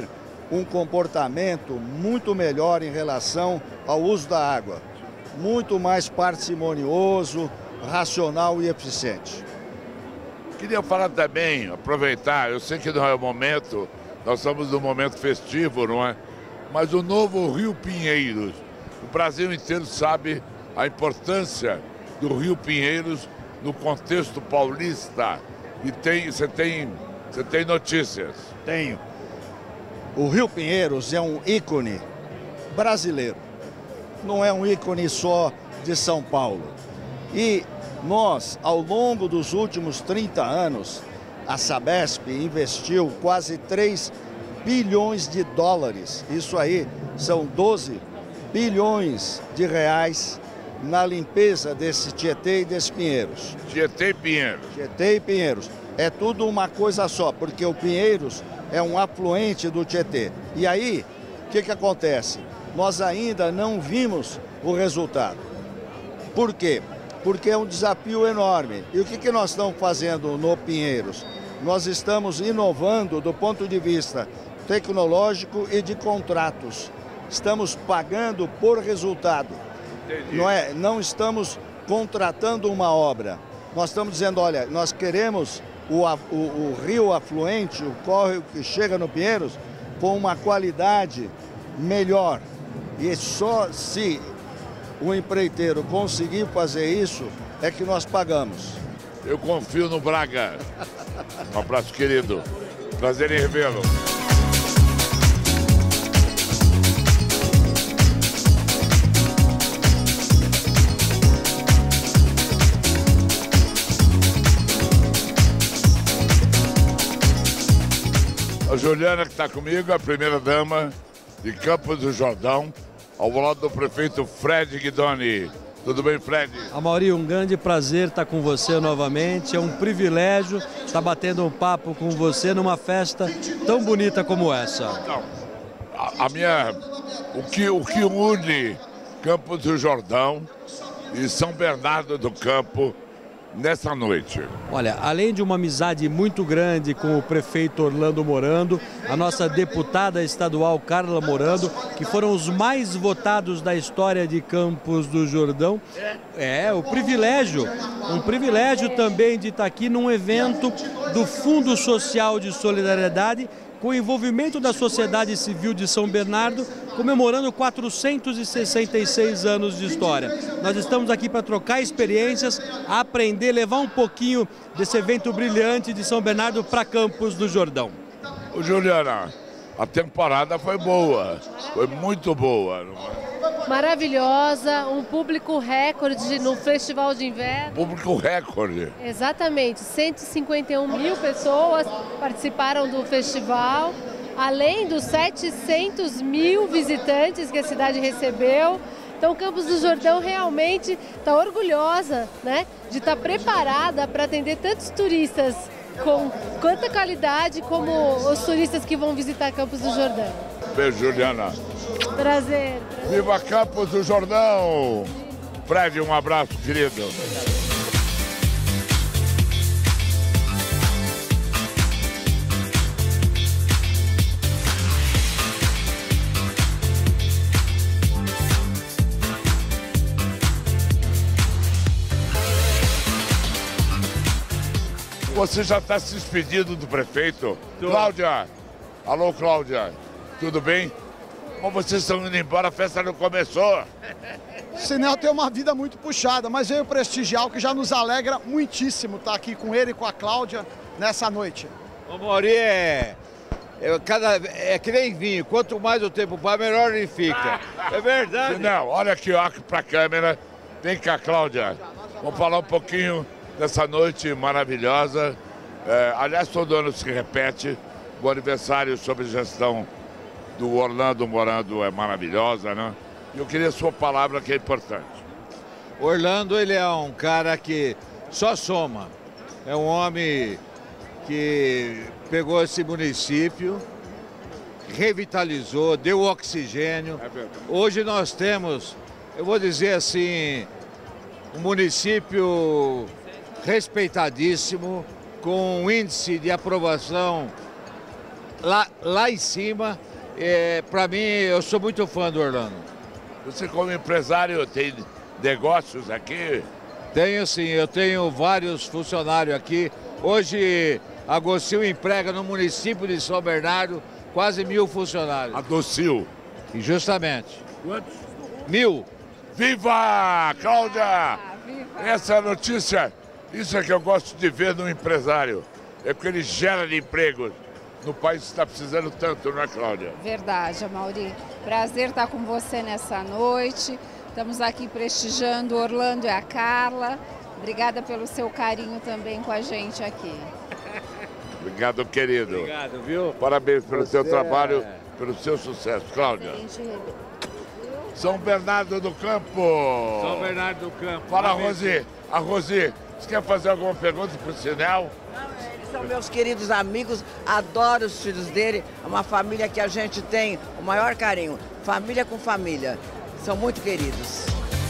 Speaker 13: um comportamento muito melhor em relação ao uso da água, muito mais parcimonioso, racional e eficiente.
Speaker 1: Queria falar também, aproveitar, eu sei que não é o momento, nós estamos num momento festivo, não é? Mas o novo Rio Pinheiros, o Brasil inteiro sabe a importância do Rio Pinheiros no contexto paulista. E você tem notícias?
Speaker 13: Tenho. O Rio Pinheiros é um ícone brasileiro, não é um ícone só de São Paulo. E nós, ao longo dos últimos 30 anos, a Sabesp investiu quase 3 bilhões de dólares. Isso aí são 12 bilhões de reais na limpeza desse Tietê e desse Pinheiros.
Speaker 1: Tietê e Pinheiros.
Speaker 13: Tietê e Pinheiros. É tudo uma coisa só, porque o Pinheiros é um afluente do Tietê. E aí, o que acontece? Nós ainda não vimos o resultado. Por quê? Porque é um desafio enorme. E o que nós estamos fazendo no Pinheiros? Nós estamos inovando do ponto de vista tecnológico e de contratos. Estamos pagando por resultado. Não estamos contratando uma obra. Nós estamos dizendo, olha, nós queremos o rio afluente, o córrego que chega no Pinheiros, com uma qualidade melhor. E só se o empreiteiro conseguir fazer isso, é que nós pagamos.
Speaker 1: Eu confio no Braga. Um abraço, querido. Prazer em revê-lo. A Juliana, que está comigo, a primeira-dama de Campos do Jordão, ao lado do prefeito Fred Guidoni. Tudo bem, Fred?
Speaker 14: Amaury, um grande prazer estar com você novamente. É um privilégio estar batendo um papo com você numa festa tão bonita como essa.
Speaker 1: Não, o que une Campos do Jordão e São Bernardo do Campo nessa noite?
Speaker 14: Olha, além de uma amizade muito grande com o prefeito Orlando Morando, a nossa deputada estadual Carla Morando, que foram os mais votados da história de Campos do Jordão, um privilégio também de estar aqui num evento do Fundo Social de Solidariedade, com o envolvimento da sociedade civil de São Bernardo, comemorando 466 anos de história. Nós estamos aqui para trocar experiências, aprender, levar um pouquinho desse evento brilhante de São Bernardo para Campos do Jordão.
Speaker 1: Ô, Juliana, a temporada foi boa, foi muito boa.
Speaker 15: Maravilhosa, um público recorde no Festival de Inverno.
Speaker 1: Público recorde.
Speaker 15: Exatamente, 151 mil pessoas participaram do festival, além dos 700 mil visitantes que a cidade recebeu. Então, Campos do Jordão realmente está orgulhosa, né, de estar preparada para atender tantos turistas com quanta qualidade como os turistas que vão visitar Campos do Jordão.
Speaker 1: Beijo, Juliana.
Speaker 15: Prazer.
Speaker 1: Viva Campos do Jordão! Fred, um abraço, querido. Você já está se despedindo do prefeito? Cláudia! Alô, Cláudia. Tudo bem? Como vocês estão indo embora, a festa não começou.
Speaker 12: Sinel tem uma vida muito puxada, mas veio prestigiar, o que já nos alegra muitíssimo estar aqui com ele e com a Cláudia nessa noite.
Speaker 16: O Amaury é que nem vinho, quanto mais o tempo passa, melhor ele fica. É verdade.
Speaker 1: Não, olha aqui, ó, para a câmera. Vem cá, Cláudia. Vamos falar um pouquinho dessa noite maravilhosa. Aliás, todo ano se repete. O aniversário sobre gestão do Orlando Morando é maravilhosa, né? Eu queria a sua palavra, que é importante.
Speaker 16: Orlando, ele é um cara que só soma. É um homem que pegou esse município, revitalizou, deu oxigênio.
Speaker 1: É verdade.
Speaker 16: Hoje nós temos, eu vou dizer assim, um município respeitadíssimo, com um índice de aprovação lá em cima. Para mim, eu sou muito fã do Orlando.
Speaker 1: Você como empresário tem negócios aqui?
Speaker 16: Tenho sim, eu tenho vários funcionários aqui. Hoje a Docil emprega no município de São Bernardo quase 1000 funcionários.
Speaker 1: A Docil?
Speaker 16: Justamente.
Speaker 1: Quantos?
Speaker 16: 1000.
Speaker 1: Viva, Cláudia! Viva. Essa notícia, isso é que eu gosto de ver no empresário. É porque ele gera de empregos. No país está precisando tanto, não é, Cláudia?
Speaker 17: Verdade, Amaury. Prazer estar com você nessa noite. Estamos aqui prestigiando o Orlando e a Carla. Obrigada pelo seu carinho também com a gente aqui.
Speaker 1: Obrigado, querido.
Speaker 16: Obrigado, viu?
Speaker 1: Parabéns pelo seu trabalho, pelo seu sucesso, Cláudia. São Bernardo do Campo.
Speaker 16: São Bernardo do Campo.
Speaker 1: Fala, Rosi. A Rosi, você quer fazer alguma pergunta para o Sinel?
Speaker 18: São meus queridos amigos, adoro os filhos dele, é uma família que a gente tem o maior carinho, família com família, são muito queridos.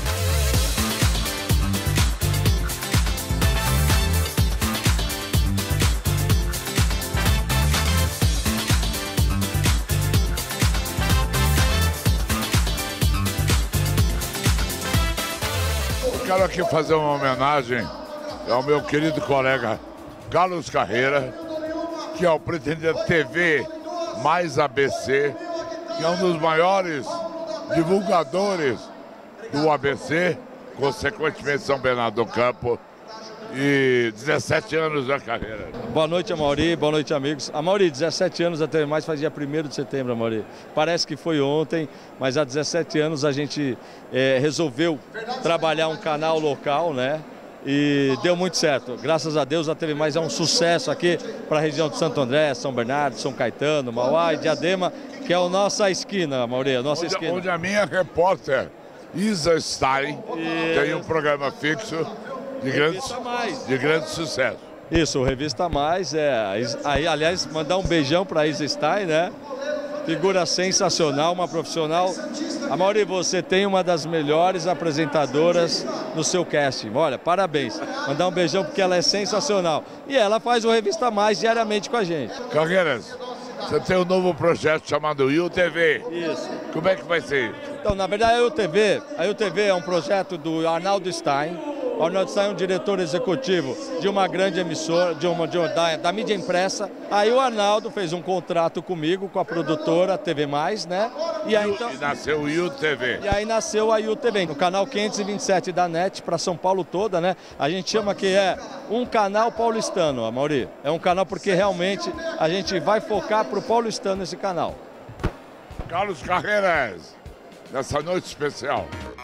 Speaker 1: Eu quero aqui fazer uma homenagem ao meu querido colega Carlos Carreira, que é o pretendente TV mais ABC, que é um dos maiores divulgadores do ABC, consequentemente São Bernardo do Campo, e 17 anos da carreira.
Speaker 19: Boa noite, Amaury, boa noite, amigos. Amaury, 17 anos a TV Mais faz dia 1º de setembro, Amaury. Parece que foi ontem, mas há 17 anos a gente resolveu trabalhar um canal local, né? E deu muito certo. Graças a Deus a TV Mais é um sucesso aqui para a região de Santo André, São Bernardo, São Caetano, Mauá e Diadema, que é a nossa esquina, Amaury, a nossa esquina.
Speaker 1: Onde a minha repórter Isa Stein tem um programa fixo de grande sucesso.
Speaker 19: Isso, o Revista Mais, aí, aliás, mandar um beijão para a Isa Stein, né? Figura sensacional, uma profissional. Amaury, você tem uma das melhores apresentadoras no seu casting. Olha, parabéns. Mandar um beijão porque ela é sensacional. E ela faz o Revista Mais diariamente com a gente.
Speaker 1: Carreiras, você tem um novo projeto chamado UTV.
Speaker 19: Isso.
Speaker 1: Como é que vai ser?
Speaker 19: Então, na verdade, a UTV é um projeto do Arnaldo Stein. O Arnaldo Stein é um diretor executivo de uma grande emissora, da mídia impressa. Aí o Arnaldo fez um contrato comigo, com a produtora TV Mais, né? E aí então,
Speaker 1: nasceu o UTV.
Speaker 19: E aí nasceu a UTV, no canal 527 da NET, para São Paulo toda, né? A gente chama que é um canal paulistano, Amaury. É um canal porque realmente a gente vai focar para o paulistano esse canal.
Speaker 1: Carlos Carreiras, nessa noite especial.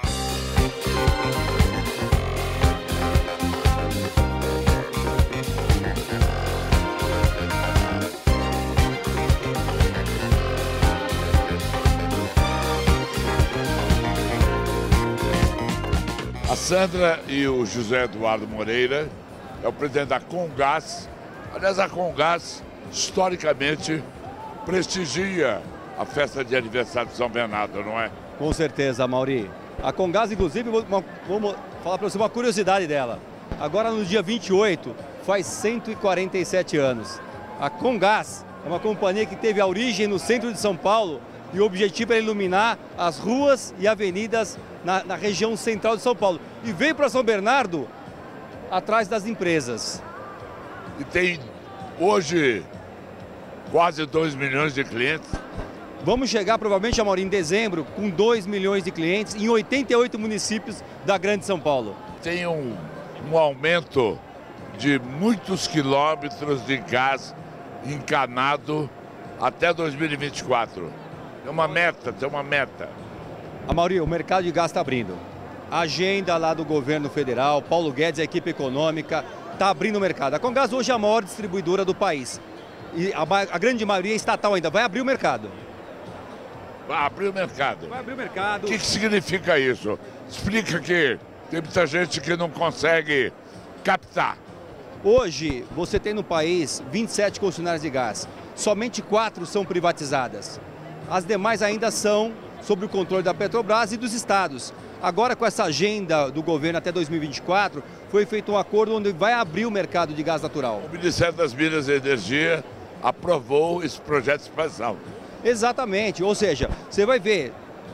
Speaker 1: A Sandra e o José Eduardo Moreira é o presidente da Comgás. Aliás, a Comgás, historicamente, prestigia a festa de aniversário de São Bernardo, não é?
Speaker 20: Com certeza, Amaury. A Comgás, inclusive, vamos falar para você uma curiosidade dela. Agora, no dia 28, faz 147 anos. A Comgás é uma companhia que teve a origem no centro de São Paulo e o objetivo é iluminar as ruas e avenidas na região central de São Paulo. E veio para São Bernardo atrás das empresas.
Speaker 1: E tem hoje quase 2 milhões de clientes.
Speaker 20: Vamos chegar provavelmente, Amaury, em dezembro com 2 milhões de clientes em 88 municípios da Grande São Paulo.
Speaker 1: Tem um aumento de muitos quilômetros de gás encanado até 2024. Tem uma meta.
Speaker 20: Amaury, o mercado de gás está abrindo. A agenda lá do governo federal, Paulo Guedes, a equipe econômica, está abrindo o mercado. A Comgás hoje é a maior distribuidora do país. E a grande maioria é estatal ainda. Vai abrir o mercado.
Speaker 1: Vai abrir o mercado.
Speaker 20: Vai abrir o mercado.
Speaker 1: O que significa isso? Explica que tem muita gente que não consegue captar.
Speaker 20: Hoje, você tem no país 27 concessionárias de gás. Somente 4 são privatizadas. As demais ainda são sob o controle da Petrobras e dos estados. Agora, com essa agenda do governo até 2024, foi feito um acordo onde vai abrir o mercado de gás natural.
Speaker 1: O Ministério das Minas e Energia aprovou esse projeto de expansão.
Speaker 20: Exatamente, ou seja, você vai ver,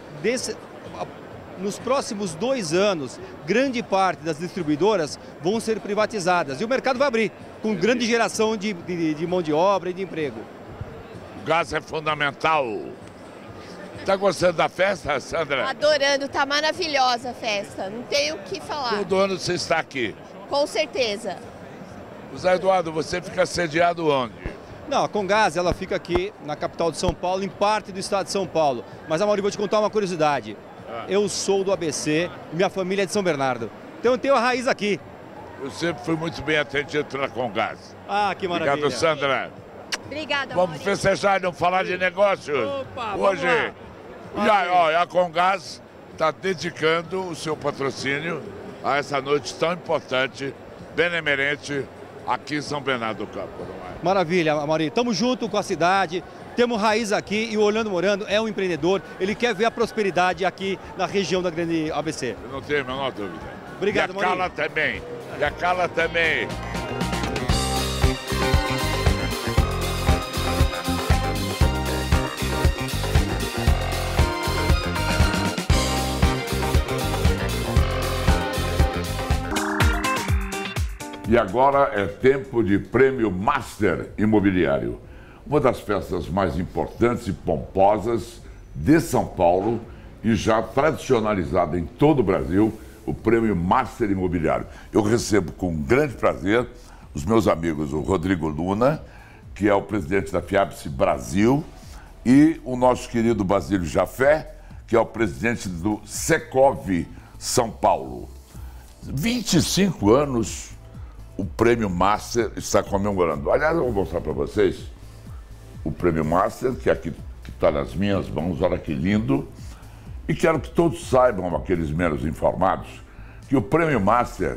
Speaker 20: nos próximos 2 anos, grande parte das distribuidoras vão ser privatizadas e o mercado vai abrir, com grande geração de mão de obra e de emprego.
Speaker 1: O gás é fundamental. Tá gostando da festa, Sandra?
Speaker 21: Adorando, tá maravilhosa a festa, não tenho o que falar.
Speaker 1: Todo ano você está aqui.
Speaker 21: Com certeza.
Speaker 1: José Eduardo, você fica sediado onde?
Speaker 20: Não, a Comgás, ela fica aqui na capital de São Paulo, em parte do estado de São Paulo. Mas, Amaury, vou te contar uma curiosidade. Eu sou do ABC e minha família é de São Bernardo. Então eu tenho a raiz aqui.
Speaker 1: Eu sempre fui muito bem atendido pela Comgás.
Speaker 20: Ah, que maravilha.
Speaker 1: Obrigado, Sandra.
Speaker 21: Obrigada,
Speaker 1: Vamos festejar e não falar de negócios.
Speaker 21: Opa,
Speaker 1: hoje. E a Comgás está dedicando o seu patrocínio a essa noite tão importante, benemerente, aqui em São Bernardo do Campo. Não é?
Speaker 20: Maravilha, Amaury. Estamos junto com a cidade, temos raiz aqui e o Orlando Morando é um empreendedor. Ele quer ver a prosperidade aqui na região da grande ABC.
Speaker 1: Eu não tenho a menor dúvida.
Speaker 20: Obrigado,
Speaker 1: Amaury. E a Carla também. E a Carla também. E agora é tempo de Prêmio Master Imobiliário. Uma das festas mais importantes e pomposas de São Paulo e já tradicionalizada em todo o Brasil, o Prêmio Master Imobiliário. Eu recebo com grande prazer os meus amigos, o Rodrigo Luna, que é o presidente da FIABS Brasil, e o nosso querido Basílio Jafé, que é o presidente do Secov São Paulo. 25 anos o Prêmio Master está comemorando. Aliás, eu vou mostrar para vocês o Prêmio Master, que aqui está nas minhas mãos, olha que lindo. E quero que todos saibam, aqueles menos informados, que o Prêmio Master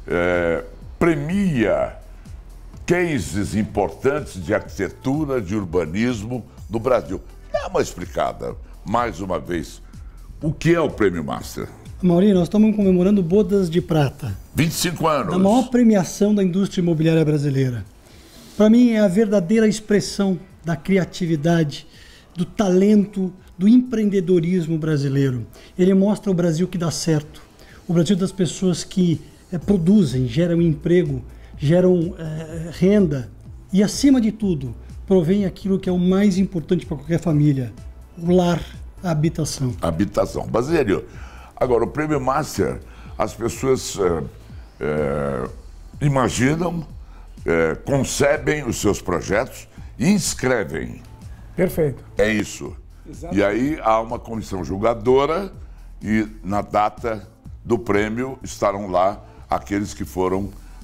Speaker 1: premia cases importantes de arquitetura, de urbanismo do Brasil. Dá uma explicada, mais uma vez, o que é o Prêmio Master?
Speaker 22: Amaury, nós estamos comemorando Bodas de Prata.
Speaker 1: 25 anos.
Speaker 22: A maior premiação da indústria imobiliária brasileira. Para mim é a verdadeira expressão da criatividade, do talento, do empreendedorismo brasileiro. Ele mostra o Brasil que dá certo. O Brasil das pessoas que produzem, geram emprego, geram renda e, acima de tudo, provém aquilo que é o mais importante para qualquer família, o lar, a habitação.
Speaker 1: Habitação. Basílio, agora, o Prêmio Master, as pessoas imaginam, concebem os seus projetos e inscrevem.
Speaker 23: Perfeito.
Speaker 1: É isso.
Speaker 23: Exatamente.
Speaker 1: E aí há uma comissão julgadora e na data do prêmio estarão lá aqueles que foram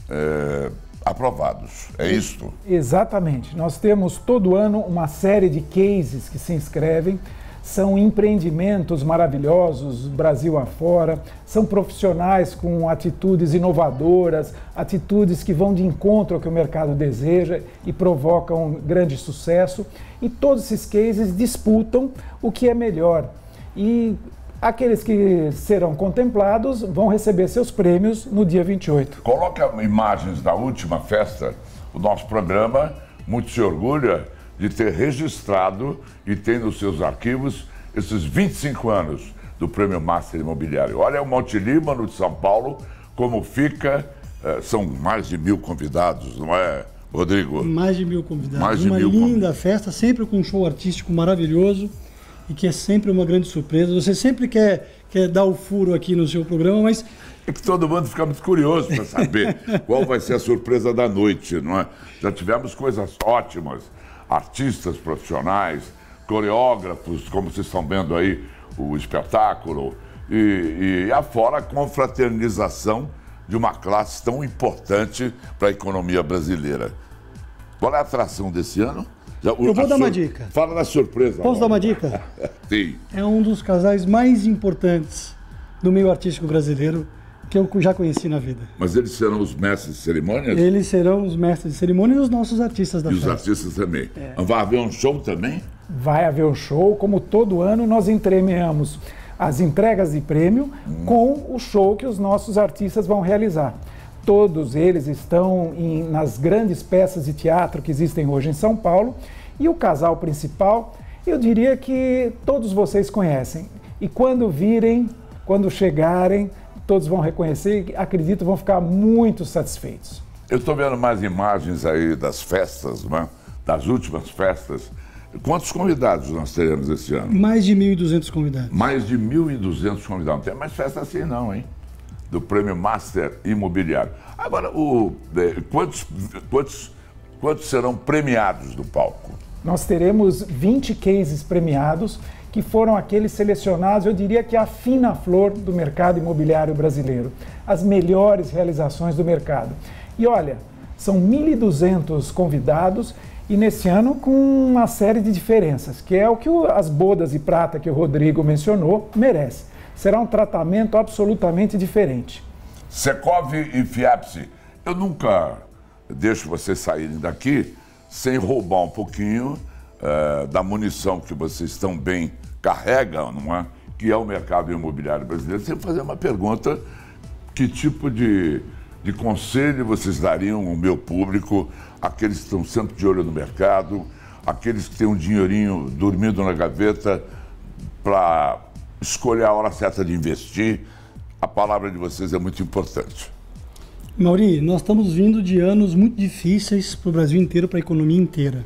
Speaker 1: aprovados. É isso?
Speaker 23: Exatamente. Nós temos todo ano uma série de cases que se inscrevem. São empreendimentos maravilhosos, Brasil afora, são profissionais com atitudes inovadoras, atitudes que vão de encontro ao que o mercado deseja e provocam grande sucesso. E todos esses cases disputam o que é melhor. E aqueles que serão contemplados vão receber seus prêmios no dia 28.
Speaker 1: Coloca imagens da última festa. O nosso programa muito se orgulha de ter registrado e tem nos seus arquivos esses 25 anos do Prêmio Master Imobiliário. Olha o Monte Líbano de São Paulo, como fica, são mais de 1000 convidados, não é, Rodrigo?
Speaker 22: Mais de 1000 convidados.
Speaker 1: Mais de
Speaker 22: uma
Speaker 1: 1000
Speaker 22: linda festa, sempre com um show artístico maravilhoso e que é sempre uma grande surpresa. Você sempre quer dar o furo aqui no seu programa, mas...
Speaker 1: É que todo mundo fica muito curioso para saber qual vai ser a surpresa da noite, não é? Já tivemos coisas ótimas. Artistas profissionais, coreógrafos, como vocês estão vendo aí, o espetáculo, e afora a confraternização de uma classe tão importante para a economia brasileira. Qual é a atração desse ano?
Speaker 22: Eu vou dar uma dica.
Speaker 1: Fala da surpresa.
Speaker 22: Posso dar uma dica?
Speaker 1: Sim.
Speaker 22: É um dos casais mais importantes do meio artístico brasileiro que eu já conheci na vida.
Speaker 1: Mas eles serão os mestres de cerimônias?
Speaker 22: Eles serão os mestres de cerimônia e os nossos artistas da festa.
Speaker 1: E os artistas também. Vai haver um show também?
Speaker 23: Vai haver um show. Como todo ano, nós entremeamos as entregas de prêmio com o show que os nossos artistas vão realizar. Todos eles estão nas grandes peças de teatro que existem hoje em São Paulo. E o casal principal Eu diria que todos vocês conhecem. E quando virem, quando chegarem, todos vão reconhecer e, acredito, vão ficar muito satisfeitos.
Speaker 1: Eu estou vendo mais imagens aí das festas, né? Das últimas festas. Quantos convidados nós teremos esse ano?
Speaker 22: Mais de 1.200 convidados.
Speaker 1: Mais de 1.200 convidados. Não tem mais festa assim não, hein? Do Prêmio Master Imobiliário. Agora, quantos serão premiados do palco?
Speaker 23: Nós teremos 20 cases premiados, que foram aqueles selecionados, eu diria que a fina flor do mercado imobiliário brasileiro. As melhores realizações do mercado. E olha, são 1.200 convidados e nesse ano com uma série de diferenças, que é o que as bodas de prata que o Rodrigo mencionou merece. Será um tratamento absolutamente diferente.
Speaker 1: Secov e Fiapse, eu nunca deixo vocês saírem daqui sem roubar um pouquinho da munição que vocês tão bem carregam, não é? Que é o mercado imobiliário brasileiro. Sempre fazer uma pergunta: que tipo de conselho vocês dariam ao meu público, aqueles que estão sempre de olho no mercado, aqueles que têm um dinheirinho dormindo na gaveta para escolher a hora certa de investir? A palavra de vocês é muito importante.
Speaker 22: Mauri, nós estamos vindo de anos muito difíceis para o Brasil inteiro, para a economia inteira.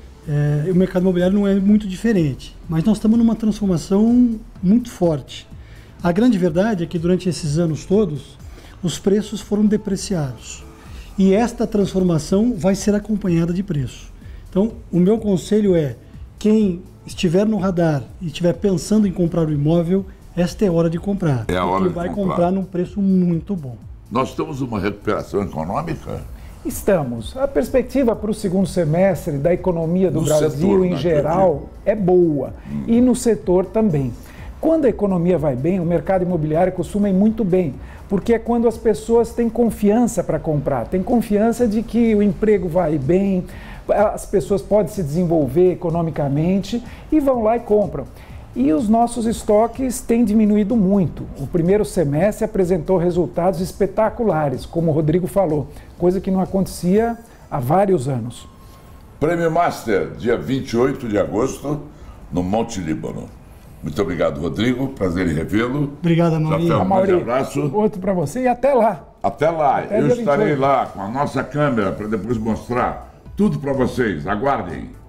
Speaker 22: O mercado imobiliário não é muito diferente, mas nós estamos numa transformação muito forte. A grande verdade é que durante esses anos todos, os preços foram depreciados. E esta transformação vai ser acompanhada de preço. Então, o meu conselho é, quem estiver no radar e estiver pensando em comprar o imóvel, esta é a hora de comprar.
Speaker 1: É a hora de
Speaker 22: vai comprar num preço muito bom.
Speaker 1: Nós estamos numa recuperação econômica?
Speaker 23: Estamos. A perspectiva para o segundo semestre da economia do Brasil em geral é boa. E no setor também. Quando a economia vai bem, o mercado imobiliário costuma ir muito bem, porque é quando as pessoas têm confiança para comprar, têm confiança de que o emprego vai bem, as pessoas podem se desenvolver economicamente e vão lá e compram. E os nossos estoques têm diminuído muito. O primeiro semestre apresentou resultados espetaculares, como o Rodrigo falou, coisa que não acontecia há vários anos.
Speaker 1: Prêmio Master, dia 28 de agosto, no Monte Líbano. Muito obrigado, Rodrigo. Prazer em revê-lo.
Speaker 22: Obrigado, Amaury.
Speaker 1: Um grande abraço.
Speaker 23: Outro para você e até lá.
Speaker 1: Até lá. Eu estarei lá com a nossa câmera para depois mostrar tudo para vocês. Aguardem.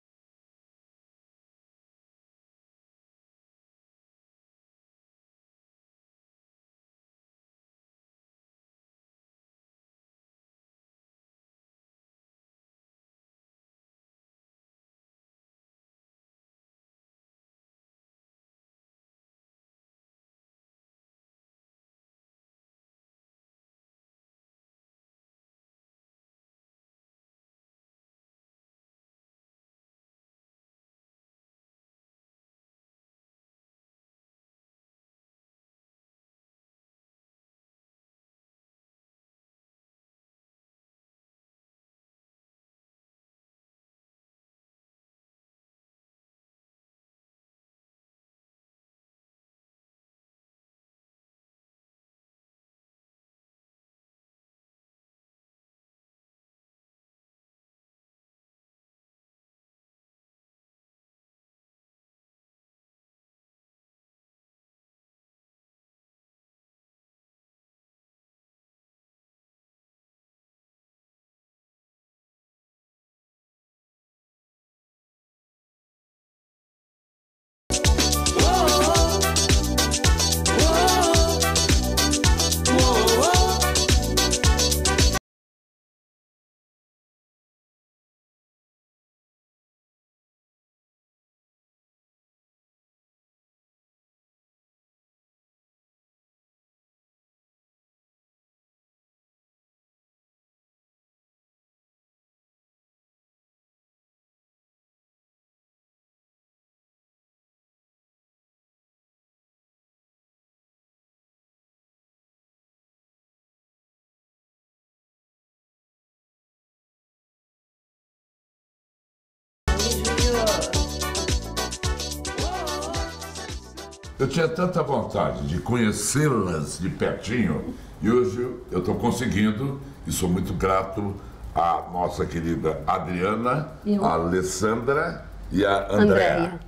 Speaker 1: Eu tinha tanta vontade de conhecê-las de pertinho e hoje eu estou conseguindo e sou muito grato à nossa querida Adriana, a Alessandra e a Andréa.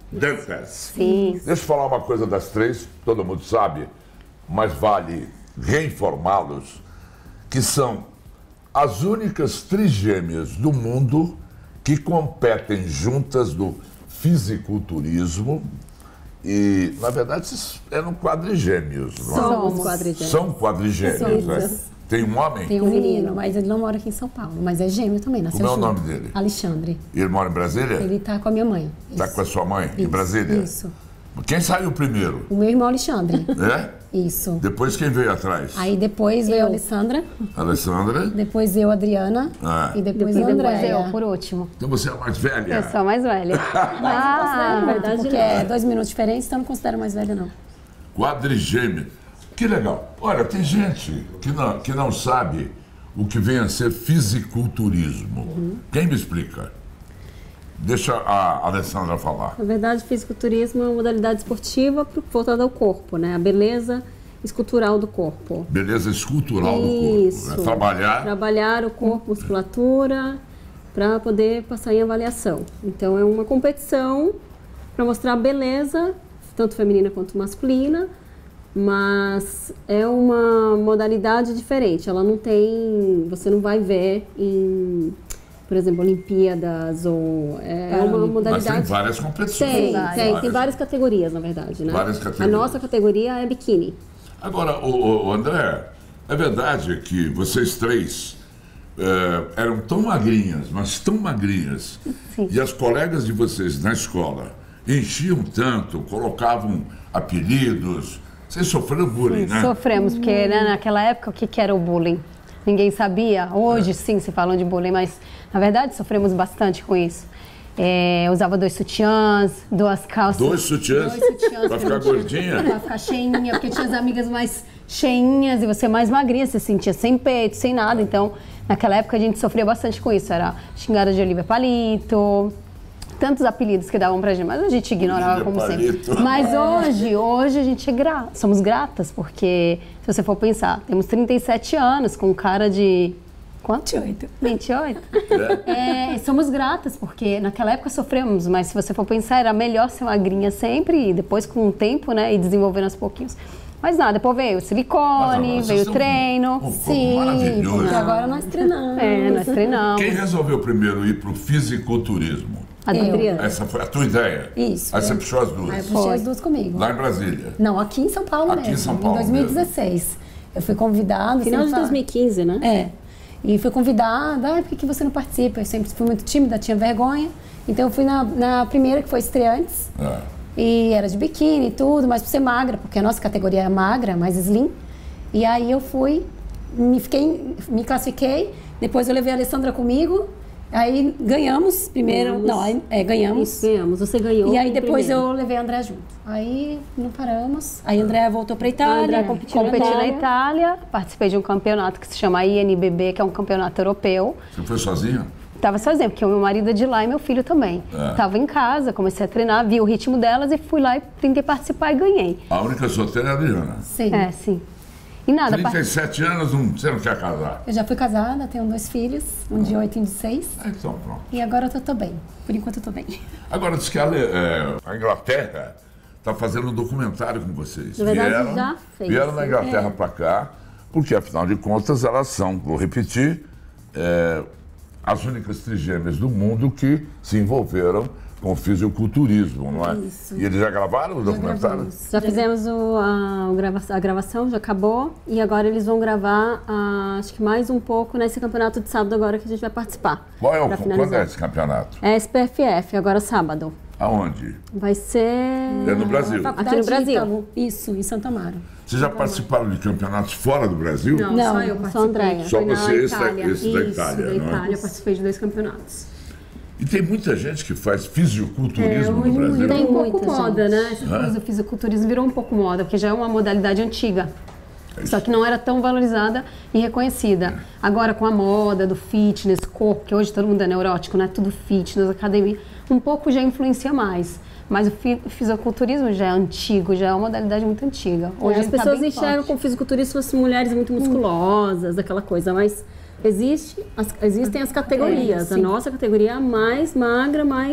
Speaker 1: Dantas.
Speaker 2: Sim.
Speaker 1: Deixa eu falar uma coisa das três, todo mundo sabe, mas vale reinformá-los, que são as únicas trigêmeas do mundo que competem juntas no fisiculturismo e, na verdade, eram quadrigêmeos, não é?
Speaker 2: Somos quadrigêmeos.
Speaker 1: São quadrigêmeos, né? Tem um homem?
Speaker 2: Tem um menino, mas ele não mora aqui em São Paulo, mas é gêmeo também, nasceu
Speaker 1: Como é o
Speaker 2: junto.
Speaker 1: nome dele?
Speaker 2: Alexandre.
Speaker 1: E ele mora em Brasília?
Speaker 2: Ele tá com a minha mãe.
Speaker 1: Está com a sua mãe em
Speaker 2: Isso,
Speaker 1: Brasília?
Speaker 2: Isso.
Speaker 1: Quem saiu primeiro?
Speaker 2: O meu irmão Alexandre.
Speaker 1: É?
Speaker 2: Isso.
Speaker 1: Depois quem veio atrás?
Speaker 2: Aí depois veio a Alessandra,
Speaker 1: Alessandra?
Speaker 2: depois eu, Adriana, e depois a Andréia.
Speaker 3: eu, por último.
Speaker 1: Então você é a mais velha?
Speaker 3: Eu sou a mais velha.
Speaker 2: Na verdade, porque é 2 minutos de diferença, então não considero mais velha, não.
Speaker 1: Quadrigêmea. Que legal. Olha, tem gente que não sabe o que vem a ser fisiculturismo. Quem me explica? Deixa a Alessandra falar.
Speaker 3: Na verdade, fisiculturismo é uma modalidade esportiva voltada ao corpo, né? A beleza escultural do corpo.
Speaker 1: Beleza escultural
Speaker 3: Isso.
Speaker 1: do corpo. É trabalhar
Speaker 3: o corpo, musculatura, para poder passar em avaliação. Então, é uma competição para mostrar a beleza, tanto feminina quanto masculina, mas é uma modalidade diferente. Ela não tem... Você não vai ver em... Por exemplo, Olimpíadas ou... É uma modalidade...
Speaker 1: Mas tem várias competições.
Speaker 3: Tem várias categorias, na verdade, né?
Speaker 1: Várias categorias.
Speaker 3: A nossa categoria é biquíni.
Speaker 1: Agora, o André, é verdade que vocês três eram tão magrinhas, mas tão magrinhas, e as colegas de vocês na escola enchiam tanto, colocavam apelidos... Vocês sofreram bullying, né?
Speaker 3: Sofremos, porque naquela época, o que era o bullying? Ninguém sabia. Hoje, sim, se falam de bullying, mas, na verdade, sofremos bastante com isso. Eu usava 2 sutiãs, 2 calças...
Speaker 1: 2 sutiãs? Pra ficar gordinha?
Speaker 3: Pra ficar cheinha, porque tinha as amigas mais cheinhas e você mais magrinha, você sentia sem peito, sem nada. Então, naquela época, a gente sofria bastante com isso. Era xingada de Olivia Palito... Tantos apelidos que davam pra gente, mas a gente ignorava como sempre. Mas hoje a gente somos gratas, porque se você for pensar, temos 37 anos com cara de... Quanto? 28. Somos gratas, porque naquela época sofremos, mas se você for pensar, era melhor ser magrinha sempre, e depois com o tempo, né, e desenvolvendo aos pouquinhos. Mas nada, depois veio o silicone, veio o treino.
Speaker 1: Maravilhoso.
Speaker 3: E agora nós treinamos. Nós treinamos.
Speaker 1: Quem resolveu primeiro ir pro fisiculturismo?
Speaker 3: Adriana.
Speaker 1: Essa foi a tua ideia?
Speaker 2: Isso.
Speaker 1: Aí você puxou as duas?
Speaker 2: Aí eu puxei as duas comigo.
Speaker 1: Lá em Brasília?
Speaker 2: Não, aqui em São Paulo mesmo.
Speaker 1: Aqui em São Paulo
Speaker 2: em 2016. Mesmo. Eu fui convidada...
Speaker 3: Final de 2015, né?
Speaker 2: E fui convidada, por que você não participa? Eu sempre fui muito tímida, tinha vergonha. Então eu fui na primeira, que foi estreantes. E era de biquíni e tudo, mas por ser magra, porque a nossa categoria é magra, mais slim. E aí eu fui, me classifiquei, depois eu levei a Alessandra comigo. Aí ganhamos primeiro. Ganhamos.
Speaker 3: Isso, ganhamos. Você ganhou.
Speaker 2: E aí depois eu levei a André junto. Aí não paramos. Aí a André voltou para a Itália.
Speaker 3: André competiu na Itália. Participei de um campeonato que se chama INBB, que é um campeonato europeu.
Speaker 1: Você foi sozinha?
Speaker 3: Tava sozinha, porque o meu marido é de lá e meu filho também. Tava em casa, comecei a treinar, vi o ritmo delas e fui lá e tentei participar e ganhei.
Speaker 1: A única solteira é a Adriana?
Speaker 2: Sim.
Speaker 3: Sim. E nada,
Speaker 1: 37 anos, você não quer casar?
Speaker 2: Eu já fui casada, tenho 2 filhos, um de 8 e um de 6.
Speaker 1: Então pronto.
Speaker 2: E agora eu tô bem. Por enquanto eu tô bem.
Speaker 1: Agora, diz que a Inglaterra está fazendo um documentário com vocês.
Speaker 3: Na verdade, já fez.
Speaker 1: Vieram da Inglaterra para cá, porque afinal de contas elas são, vou repetir, as únicas trigêmeas do mundo que se envolveram com o fisiculturismo, não é?
Speaker 2: Isso.
Speaker 1: E eles já gravaram o documentário?
Speaker 3: Já fizemos a gravação, já acabou. E agora eles vão gravar, acho que mais um pouco nesse campeonato de sábado agora que a gente vai participar.
Speaker 1: Quando é esse campeonato?
Speaker 3: É SPFF, agora sábado.
Speaker 1: Aonde?
Speaker 3: Vai ser...
Speaker 1: É no Brasil?
Speaker 3: Aqui no Brasil.
Speaker 2: Ítalo. Isso, em Santa Amaro.
Speaker 1: Vocês já participaram de campeonatos fora do Brasil?
Speaker 3: Não, só eu participei. Só a Andréia.
Speaker 1: Só você, esse da Itália,
Speaker 3: Isso,
Speaker 1: não
Speaker 3: da
Speaker 1: é?
Speaker 3: Itália, eu participei de 2 campeonatos.
Speaker 1: E tem muita gente que faz fisiculturismo no Brasil.
Speaker 3: Virou um pouco moda, né? Essa coisa do fisiculturismo virou um pouco moda, porque já é uma modalidade antiga. Só que não era tão valorizada e reconhecida. Agora, com a moda do fitness, corpo, que hoje todo mundo é neurótico, né? Tudo fitness, academia, um pouco já influencia mais. Mas o fisiculturismo já é antigo, já é uma modalidade muito antiga. Hoje as pessoas enxergam
Speaker 2: forte.
Speaker 3: como fisiculturismo as mulheres muito musculosas, aquela coisa, mas existem as categorias. A nossa categoria é a mais magra, mais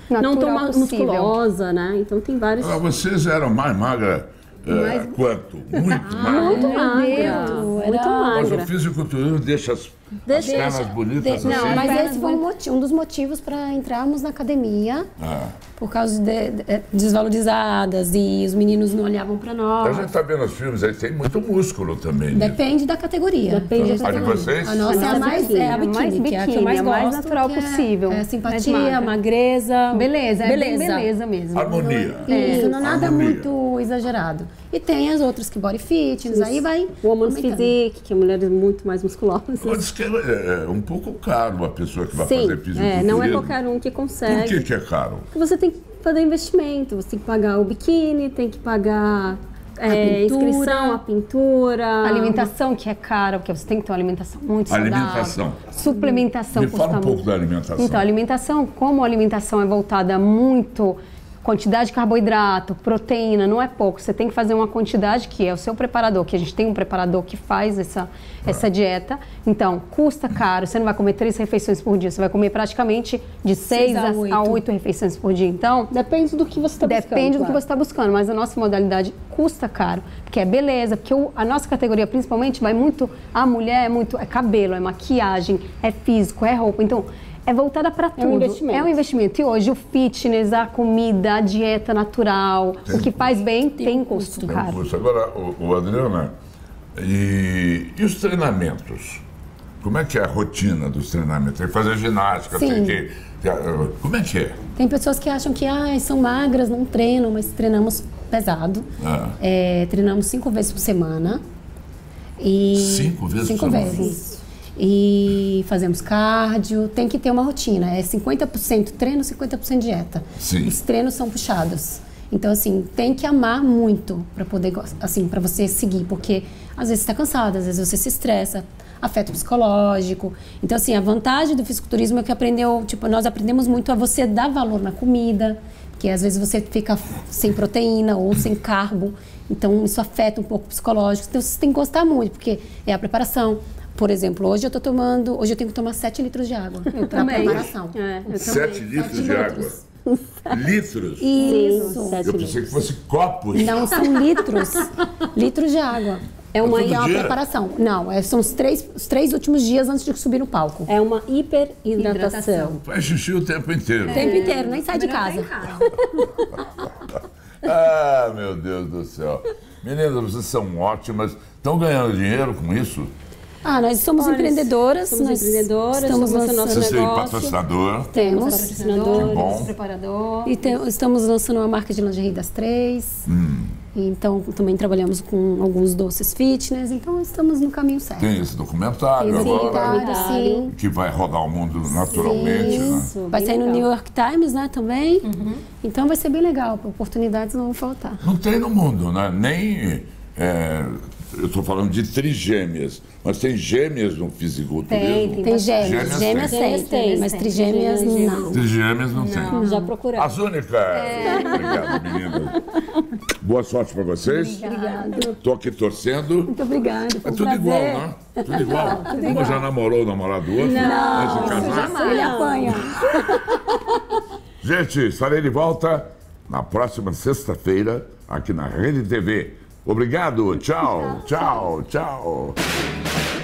Speaker 3: não tão musculosa, né? Então tem vários...
Speaker 1: Vocês eram mais magra quanto? Muito magra.
Speaker 3: Muito magra. Muito magra.
Speaker 1: Mas o fisiculturismo deixa as pernas bonitas assim?
Speaker 2: Não, mas esse foi um dos motivos para entrarmos na academia. Por causa de desvalorizadas e os meninos não olhavam para nós.
Speaker 1: A gente está vendo os filmes aí, tem muito músculo também.
Speaker 2: Depende da categoria.
Speaker 3: Depende da
Speaker 1: categoria. A de vocês?
Speaker 2: A nossa é a biquíni, que é a que eu mais gosto.
Speaker 3: Mais natural possível.
Speaker 2: É simpatia, magreza.
Speaker 3: Beleza, beleza mesmo.
Speaker 1: Harmonia.
Speaker 2: Isso, não nada muito exagerado. E tem as outras que body fitness, aí vai...
Speaker 3: Woman's Physique, que é mulheres muito mais musculosas.
Speaker 1: Diz que é um pouco caro a pessoa que vai fazer fisiculturismo.
Speaker 3: Não é qualquer um que consegue.
Speaker 1: Por que é caro?
Speaker 3: Porque você tem que fazer investimento, você tem que pagar o biquíni, tem que pagar inscrição, a pintura, a alimentação, que é cara, porque você tem que ter uma alimentação muito saudável. Suplementação.
Speaker 1: Me fala um pouco da alimentação.
Speaker 3: Então, a alimentação, como a alimentação é voltada muito... Quantidade de carboidrato, proteína, não é pouco. Você tem que fazer uma quantidade que é o seu preparador, que a gente tem um preparador que faz essa dieta. Então, custa caro. Você não vai comer 3 refeições por dia. Você vai comer praticamente de 6 a 8 refeições por dia. Então,
Speaker 2: depende do que você está buscando.
Speaker 3: Depende do que você está buscando. Mas a nossa modalidade custa caro. Porque é beleza. Porque a nossa categoria, principalmente, vai muito... A mulher é cabelo, é maquiagem, é físico, é roupa. Então... É voltada para tudo. É um investimento. E hoje o fitness, a comida, a dieta natural, o que faz bem tem custo caro.
Speaker 1: Agora, Adriana, e os treinamentos? Como é que é a rotina dos treinamentos? Tem que fazer ginástica, tem que... Como é que é?
Speaker 2: Tem pessoas que acham que são magras, não treinam, mas treinamos pesado. Treinamos 5 vezes por semana.
Speaker 1: 5 vezes por semana? 5 vezes.
Speaker 2: E fazemos cardio, tem que ter uma rotina, é 50% treino, 50% dieta.
Speaker 1: Sim.
Speaker 2: Os treinos são puxados. Então, assim, tem que amar muito para poder, assim, para você seguir, porque às vezes você está cansado, às vezes você se estressa, afeta o psicológico. Então, assim, a vantagem do fisiculturismo é que nós aprendemos muito a você dar valor na comida, que às vezes você fica sem proteína ou sem carbo, então isso afeta um pouco o psicológico. Então, você tem que gostar muito, porque é a preparação. Por exemplo, hoje eu tenho que tomar 7 litros de água para preparação.
Speaker 1: 7 litros de água? Litros?
Speaker 2: Isso.
Speaker 1: Eu pensei que fosse copos.
Speaker 2: Não, são litros. Litros de água. É uma preparação. Não, são os 3 últimos dias antes de subir no palco.
Speaker 3: É uma hiperidratação.
Speaker 1: Faz xixi o tempo inteiro.
Speaker 2: O tempo inteiro, nem sai de casa.
Speaker 1: Meu Deus do céu. Meninas, vocês são ótimas. Estão ganhando dinheiro com isso?
Speaker 2: Nós somos empreendedoras.
Speaker 3: Estamos lançando nosso
Speaker 1: Vocês têm
Speaker 3: negócio.
Speaker 1: Patrocinador?
Speaker 2: Temos
Speaker 3: patrocinador,
Speaker 1: bom.
Speaker 3: preparador.
Speaker 2: E estamos lançando uma marca de lingerie das 3. Então, também trabalhamos com alguns doces fitness. Então, estamos no caminho certo.
Speaker 1: Tem esse documentário agora,
Speaker 2: sim.
Speaker 1: que vai rodar o mundo naturalmente. Né?
Speaker 2: Vai sair no New York Times, né, também. Então, vai ser bem legal. Oportunidades não vão faltar.
Speaker 1: Não tem no mundo, né? Nem... eu estou falando de trigêmeas, mas tem gêmeas no fisiculturismo?
Speaker 2: Tem gêmeas. Gêmeas tem, mas trigêmeas não.
Speaker 1: Trigêmeas não tem.
Speaker 3: Já procuramos.
Speaker 1: As únicas. Obrigado, meninas. Boa sorte para vocês.
Speaker 2: Obrigada.
Speaker 1: Estou aqui torcendo.
Speaker 2: Muito obrigada.
Speaker 1: É tudo igual, né? Tudo igual. Uma já namorou o namorado do outro?
Speaker 2: Não, jamais. Ele apanha.
Speaker 1: Gente, estarei de volta na próxima sexta-feira aqui na Rede TV. Obrigado, tchau, tchau, tchau.